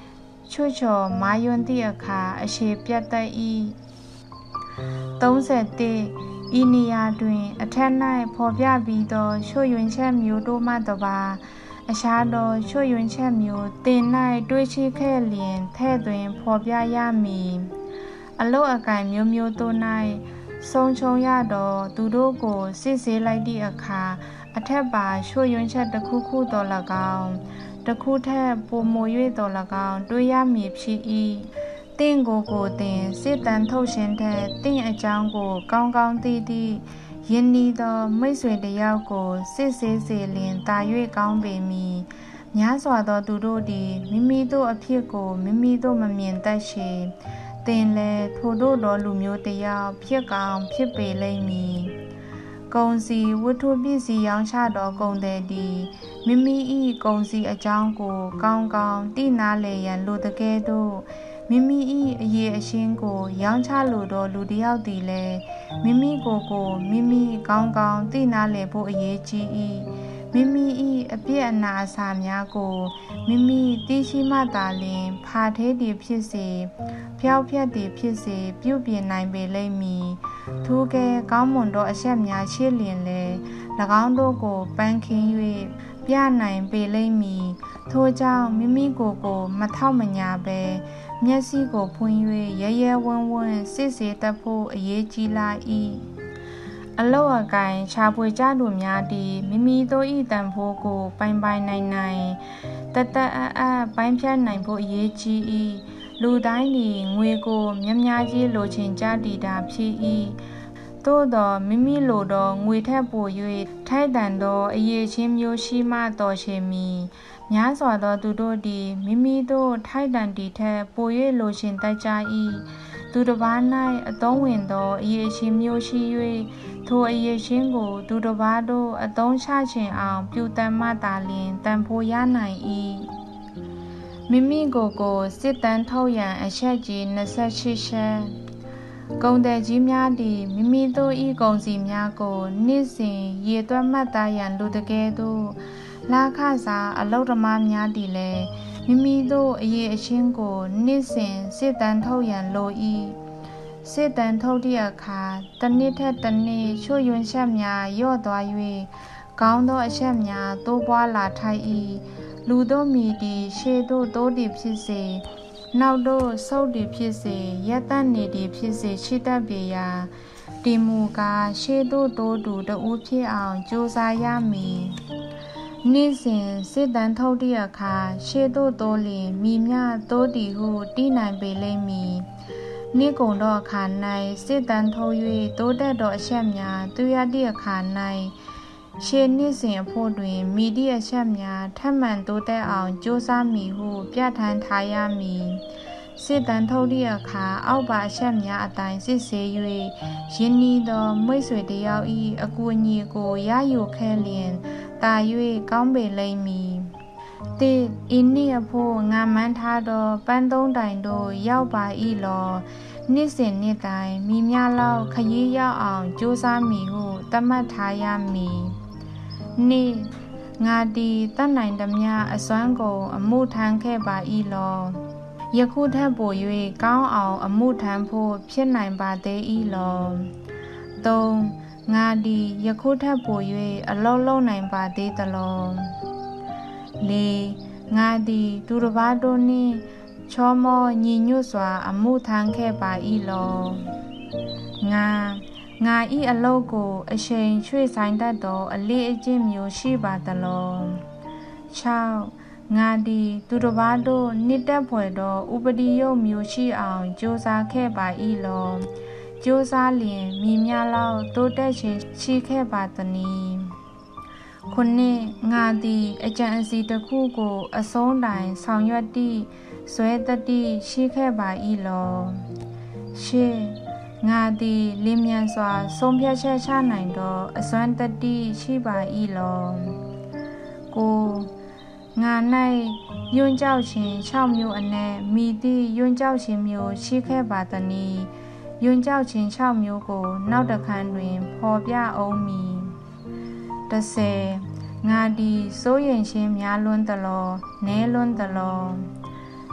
ချွတ်ချော်မာယွန်းသည့်အခါအရှိပြတ်တတ်၏သုံးဆယ်တစ်ဤနေရာတွင်အထက်၌ဖော်ပြပြီးသောချွတ်ယွန်းချက်မျိုးတို့မှတပါအခြားသောချွတ်ယွန်းချက်မျိုးတင်၌တွေးချိခဲ့လျင်ထဲ့တွင်ဖော်ပြရမည်အလုတ်အကင်မျိုးမျိုးတို့၌ဆုံးချုံရသောသူတို့ကိုစစ်ဆေးလိုက်သည့်အခါအထက်ပါချွတ်ယွန်းချက်တစ်ခုခုတော်၎င်းတစ်ခုထက်ပိုမို၍တော်၎င်းတွေးရမည်ဖြစ်၏တင့်ကိုယ်ကိုတင်စစ်တမ်းထုတ်ခြင်းထက်တင့်အကြောင်းကိုကောင်းကောင်းသိသည့်ယဉ်နီးသောမိတ်ဆွေတယောက်ကိုစစ်ဆေးစေလျင်တာ၍ကောင်းပေမည်များစွာသောသူတို့သည်မိမိတို့အဖြစ်ကိုမိမိတို့မမြင်တတ်ချေတင်လည်းထိုတို့သောလူမျိုးတယောက်ဖြစ်ကောင်းဖြစ်ပေလိမ့်မည်ကုန်စီဝတ္ထုပစ္စည်းရောင်းချသောကုန်သည်သည်မိမိ၏ကုန်စီအကြောင်းကိုကောင်းကောင်းသိနာလေရန်လိုတကဲ့သို့မိမိ၏အရေးအရှင်းကိုရောင်းချလိုသောလူတစ်ယောက်သည်လည်းမိမိကိုယ်ကိုမိမိကောင်းကောင်းသိနာလေဖို့အရေးကြီး၏မိမိ၏အပြစ်အနာအဆာများကိုမိမိသိရှိမှသာလျှင်ဖာထေးသည်ဖြစ်စေဖျောက်ဖျက်သည်ဖြစ်စေပြုပြင်နိုင်ပေလိမ့်မည်ထိုကဲကောင်းမွန်သောအချက်များရှိလျင်လေ၎င်းတို့ကိုပန်းခင်း၍ပြနိုင်ပေလိမ့်မည်ထိုကြောင့်မိမိကိုယ်ကိုမထောက်မညာပဲမျက်စိကိုဖွင့်၍ရဲရဲဝံ့ဝံ့စစ်စေတတ်ဖို့အရေးကြီးလာ၏အလောအကိုင်ခြာပွေကြသူများသည်မိမိတို့၏တန်ဖိုးကိုပိုင်ပိုင်နိုင်နိုင်တတအအပိုင်းဖြတ်နိုင်ဖို့အရေးကြီး၏လူတိုင်းသည်ငွေကိုမြများကြီးလိုချင်ကြသည်တာဖြစ်၏သို့သောမိမိလိုသောငွေထက်ပို၍ထိုက်တန်သောအရေးချင်းမျိုးရှိမှတော်ချေမည်များစွာသောသူတို့သည်မိမိတို့ထိုက်တန်သည်ထက်ပို၍လိုချင်တတ်ကြ၏သူတစ်ပါး၌အသုံးဝင်သောအရေးချင်းမျိုးရှိ၍ထိုအရေးချင်းကိုသူတစ်ပါးတို့အသုံးချခြင်းအောင်ပြုတမ်းမှသာလျှင်တန်ဖိုးရနိုင်၏မိမိကိုယ်ကိုစစ်တမ်းထုတ်ရန်အချက်ကြီး၂၈ချက်ကုန်သည်ကြီးများသည်မိမိတို့၏ကုန်စည်များကိုနေ့စဉ်ရေတွက်မှတ်သားရန်လိုတကဲ့သို့လာခစားအလုပ်သမားများသည်လည်းမိမိတို့အရေးအချင်းကိုနေ့စဉ်စစ်တမ်းထုတ်ရန်လို၏စစ်တမ်းထုတ်သည့်အခါတစ်နှစ်ထက်တစ်နှစ်ချွတ်ယွန်းချက်များလျော့သွား၍ကောင်းသောအချက်များတိုးပွားလာထိုက်၏လူတို့မီသည်ရှေ့သို့တိုးသည်ဖြစ်စေနောက်သို့ဆုတ်သည်ဖြစ်စေရက်တန့်နေသည်ဖြစ်စေရှိတတ်ပေရာဒီမူကားရှေ့သို့တိုးသူတဦးဖြစ်အောင်ကြိုးစားရမည်နေ့စဉ်စစ်တမ်းထုတ်သည့်အခါရှေ့သို့တိုးလျင်မိမြတိုးသည်ဟုသိနိုင်ပေလိမ့်မည်နေ့ကုန်သောအခါ၌စစ်တမ်းထုတ်၍တိုးတက်သောအချက်များတွေ့ရသည့်အခါ၌ရှေ့နှစ်စဉ်အဖို့တွင်မိသည့်အချက်များထပ်မံတိုးတက်အောင်ကြိုးစားမည်ဟုပြဋ္ဌာန်းထားရမည်စစ်တမ်းထုတ်သည့်အခါအောက်ပါအချက်များအတိုင်းစစ်ဆေး၍ယဉ်နီးသောမိတ်ဆွေတယောက်၏အကူအညီကိုရယူခဲ့လျင်တာ၍ကောင်းပေလိမ့်မည်တိဤနေ့အဖို့ငါမှန်းထားသောပန်းသုံးတိုင်တို့ရောက်ပါ၏လောနေ့စဉ်နေ့တိုင်းမိများလောက်ခရီးရောက်အောင်ကြိုးစားမည်ဟုသတ်မှတ်ထားရမည်နေ့ငါသည်တတ်နိုင်သမျှအစွမ်းကုန်အမှုထမ်းခဲ့ပါ၏လောယခုထက်ပို၍ကောင်းအောင်အမှုထမ်းဖို့ဖြစ်နိုင်ပါသေး၏လောသုံးငါသည်ယခုထက်ပို၍အလုံးလုံးနိုင်ပါသေးသလောလေးငါသည်သူတစ်ပါးတို့နှင့်ချောမောညီညွတ်စွာအမှုထမ်းခဲ့ပါ၏လောငါငါ၏အလုပ်ကိုအချိန်ချွေဆိုင်တတ်သောအလေးအကျင့်မျိုးရှိပါသလော၆ငါသည်သူတစ်ပါးတို့နှစ်သက်ဖွယ်သောဥပဒေရုပ်မျိုးရှိအောင်ကြိုးစားခဲ့ပါ၏လောကြိုးစားလျင်မိများလောက်တိုးတက်ခြင်းရှိခဲ့ပါသနည်းခုနှစ်ငါသည်အကြံအစီတစ်ခုကိုအဆုံးတိုင်ဆောင်ရွက်သည့်ဇွဲတတိရှိခဲ့ပါ၏လောရှစ်ငါသည်လင်းမြန်စွာဆုံးဖြတ်ချက်ချနိုင်သောအစွမ်းတတိရှိပါ၏လောကိုငါ၌ယွန်းကြောက်ခြင်း၆မျိုးအနက်မိသည့်ယွန်းကြောက်ခြင်းမျိုးရှိခဲ့ပါသနည်းယွန်းကြောက်ခြင်း၆မျိုးကိုနောက်တစ်ခါတွင်ဖော်ပြအောင်မည်တစ်ဆယ်ငါသည်စိုးရိမ်ခြင်းများလွန်းသလောနည်းလွန်းသလော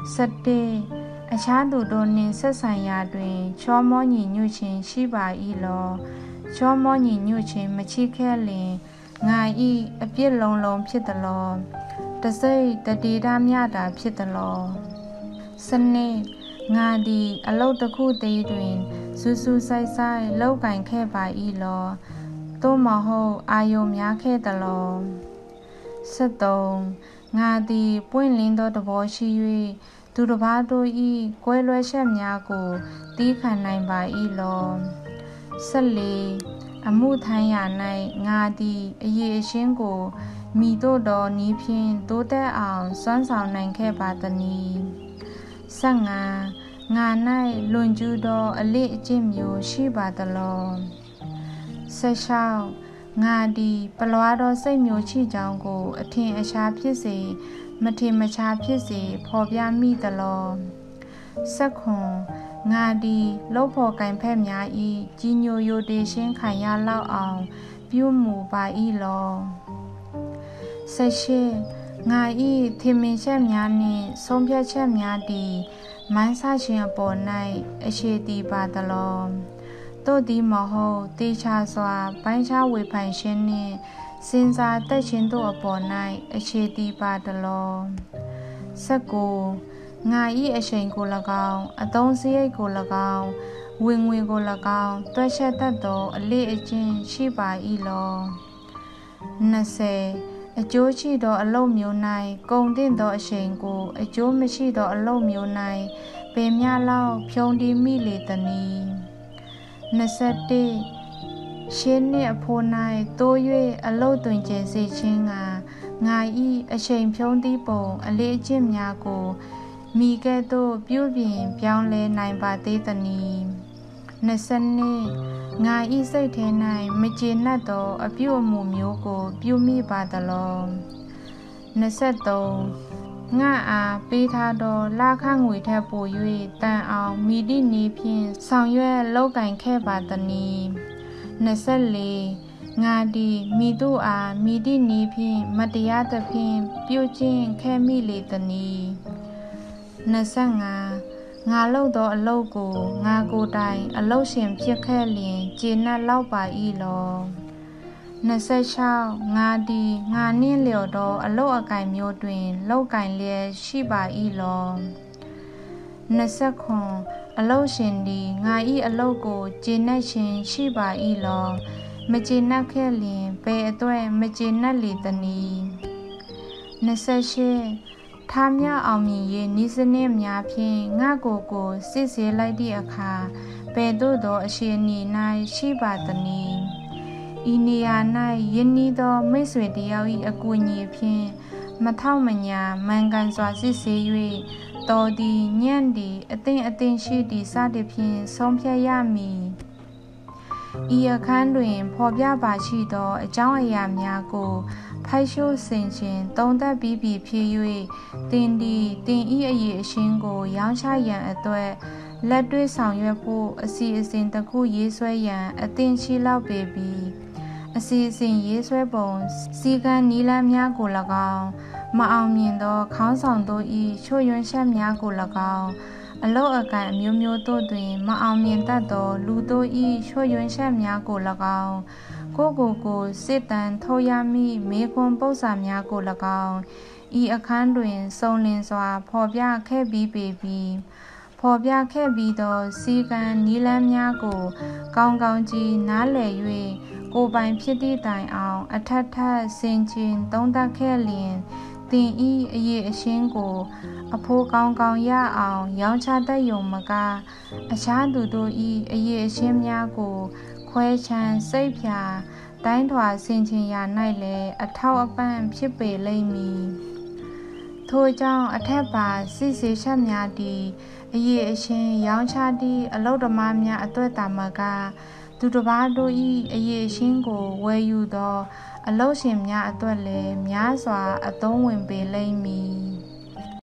စတေအခြားသူတို့နှင့်ဆက်ဆံရာတွင်ချောမောညီညွတ်ခြင်းရှိပါ၏လောချောမောညီညွတ်ခြင်းမရှိခဲ့လျင်ငါ၏အပြစ်လုံးလုံးဖြစ်သလောတစိတ်တတိဒမြတာဖြစ်သလောစနေငါသည်အလုတ်တစ်ခုသေးတွင်စူးစူးဆိုင်ဆိုင်လောက်ကင်ခဲ့ပါ၏လောသို့မဟုတ်အာယုံများခဲ့သလောဆက်သုံးငါသည်ပွင့်လင်းသောသဘောရှိ၍သူတစ်ပါးတို့၏ကွဲလွဲချက်များကိုတီးခံနိုင်ပါ၏လောဆက်လေအမှုထမ်းရာ၌ငါသည်အရေးအရှင်းကိုမိတို့တော်နီးဖြင့်တိုးတက်အောင်စွမ်းဆောင်နိုင်ခဲ့ပါသည်။ဆက်ငါငါ၌လွန်ကျူးသောအလေးအကျင့်မျိုးရှိပါသလော။ဆက်လျှောက်ငါသည်ပလွားသောစိတ်မျိုးရှိကြောင်းကိုအထင်အရှားဖြစ်စေမထင်မရှားဖြစ်စေဖော်ပြမိသလော။ဆက်ခွန်ငါသည်လှုပ်ဖော်ကင်ဖက်များ၏ကြီးညိုယိုတေရှင်းခံရလောက်အောင်ပြုမူပါ၏လောဆက်ရှိငါ၏ထင်မြင်ချက်များနှင့်ဆုံးဖြတ်ချက်များသည်မိုင်းဆခြင်းအပေါ်၌အခြေတည်ပါသလောတို့သည်မဟုတ်တေချာစွာပိုင်းခြားဝေဖန်ခြင်းနှင့်စဉ်းစားတတ်ခြင်းတို့အပေါ်၌အခြေတည်ပါသလောဆက်ကိုငါ၏အရှိန်ကို၎င်းအသုံးစရိတ်ကို၎င်းဝင်ငွေကို၎င်းတွက်ချက်တတ်သောအလေးအကျင့်ရှိပါ၏လောနှစ်ဆယ်အကျိုးရှိသောအလုပ်မျိုး၌ကုန်တင်သောအရှိန်ကိုအကျိုးမရှိသောအလုပ်မျိုး၌ပင်များလောက်ဖြုံးတီးမိလေသည်နှစ်ဆယ်တစ်ရှင်းနှင့်အဖို့၌တိုး၍အလုပ်တွင်ကျစေခြင်းကငါ၏အရှိန်ဖြုံးတီးပုံအလေးအကျင့်များကိုမိကဲ့သို့ပြုပြင်ပြောင်းလဲနိုင်ပါသေးသည်။နှစ်ဆယ်နှစ်ငါ၏စိတ်ထဲ၌မကျေနပ်သောအပြုအမူမျိုးကိုပြုမိပါသလော။နှစ်ဆယ်သုံးငါအားပေးထားသောလခငွေထက်ပို၍တန်အောင်မိသည့်နည်းဖြင့်ဆောင်ရွက်လုပ်ကင်ခဲ့ပါသည်။နှစ်ဆယ်လေးငါသည်မိတို့အားမိသည့်နည်းဖြင့်မတရားသဖြင့်ပြုကျင့်ခဲ့မိလေသည်။နှစ်ဆယ်ငါငါလုပ်သောအလုပ်ကိုငါကိုယ်တိုင်အလုပ်ရှင်ဖြစ်ခဲ့လျင်ကျေနပ်လောက်ပါ၏လောနှစ်ဆယ်ခြောက်ငါသည်ငါနှင့်လျော်သောအလုပ်အကင်မျိုးတွင်လုပ်ကင်လျက်ရှိပါ၏လောနှစ်ဆယ်ခုအလုပ်ရှင်သည်ငါ၏အလုပ်ကိုကျေနပ်ခြင်းရှိပါ၏လောမကျေနပ်ခဲ့လျင်ဘယ်အတွက်မကျေနပ်လေသနည်းနှစ်ဆယ်ရှစ်ထားမြအောင်မြင်ရေးဤစနစ်များဖြင့်ငါကိုယ်ကိုစစ်ဆေးလိုက်သည့်အခါဘယ်သို့သောအရှိအနေ၌ရှိပါသနည်းဤနေရာ၌ယင်းဤသောမိတ်ဆွေတယောက်၏အကူအညီဖြင့်မထောက်မညာမှန်ကန်စွာစစ်ဆေး၍တော်သည်ညံ့သည်အသင့်အသင့်ရှိသည်စသည်ဖြင့်ဆုံးဖြတ်ရမည်ဤအခန်းတွင်ဖော်ပြပါရှိသောအကြောင်းအရာများကိုဖိုက်ရှိုးဆင်ခြင်းသုံးသပ်ပြီးပြီဖြစ်၍တင်ဒီတင်ဤအရေးအရှင်းကိုရောင်းချရန်အတွက်လက်တွေ့ဆောင်ရွက်ဖို့အစီအစဉ်တစ်ခုရေးဆွဲရန်အသင့်ရှိလောက်ပေပြီအစီအစဉ်ရေးဆွဲပုံစီကံနီလန်းများကို၎င်းမအောင်မြင်သောခေါင်းဆောင်တို့၏ချွတ်ယွင်းချက်များကို၎င်းအလောက်အကန်အမျိုးမျိုးတို့တွင်မအောင်မြင်တတ်သောလူတို့၏ချွတ်ယွင်းချက်များကို၎င်းကိုကိုကိုစစ်တမ်းထုတ်ရမည့်မေခွန်းပု္ပ္ပာများကို၎င်းဤအခန်းတွင်စုံလင်စွာဖော်ပြခဲ့ပြီးပေပြီဖော်ပြခဲ့ပြီးသောစီကံနီလန်းများကိုကောင်းကောင်းကြီးနားလည်၍ကိုယ်ပိုင်ဖြစ်သည့်တိုင်အောင်အထက်ထပ်ဆင်ခြင်သုံးသပ်ခဲ့လျင်တင်ဤအရေးအရှင်းကိုအဖို့ကောင်းကောင်းရအောင်ရောင်းချတတ်ယုံမကအခြားသူတို့ဤအရေးအရှင်းများကိုခွဲချမ်းစိတ်ဖြာတိုင်းထွာဆင်ခြင်ရာ၌လည်းအထောက်အပံ့ဖြစ်ပေလိမ့်မည်ထို့ကြောင့်အထက်ပါစစ်ဆေးချက်များသည်အရေးအရှင်းရောင်းချသည့်အလုဓမ္မများအတွက်တာမကသူတစ်ပါးတို့၏အရေးအရှင်းကိုဝယ်ယူသောအလုပ်ရှင်များအတွက်လည်းများစွာအသုံးဝင်ပေလိမ့်မည်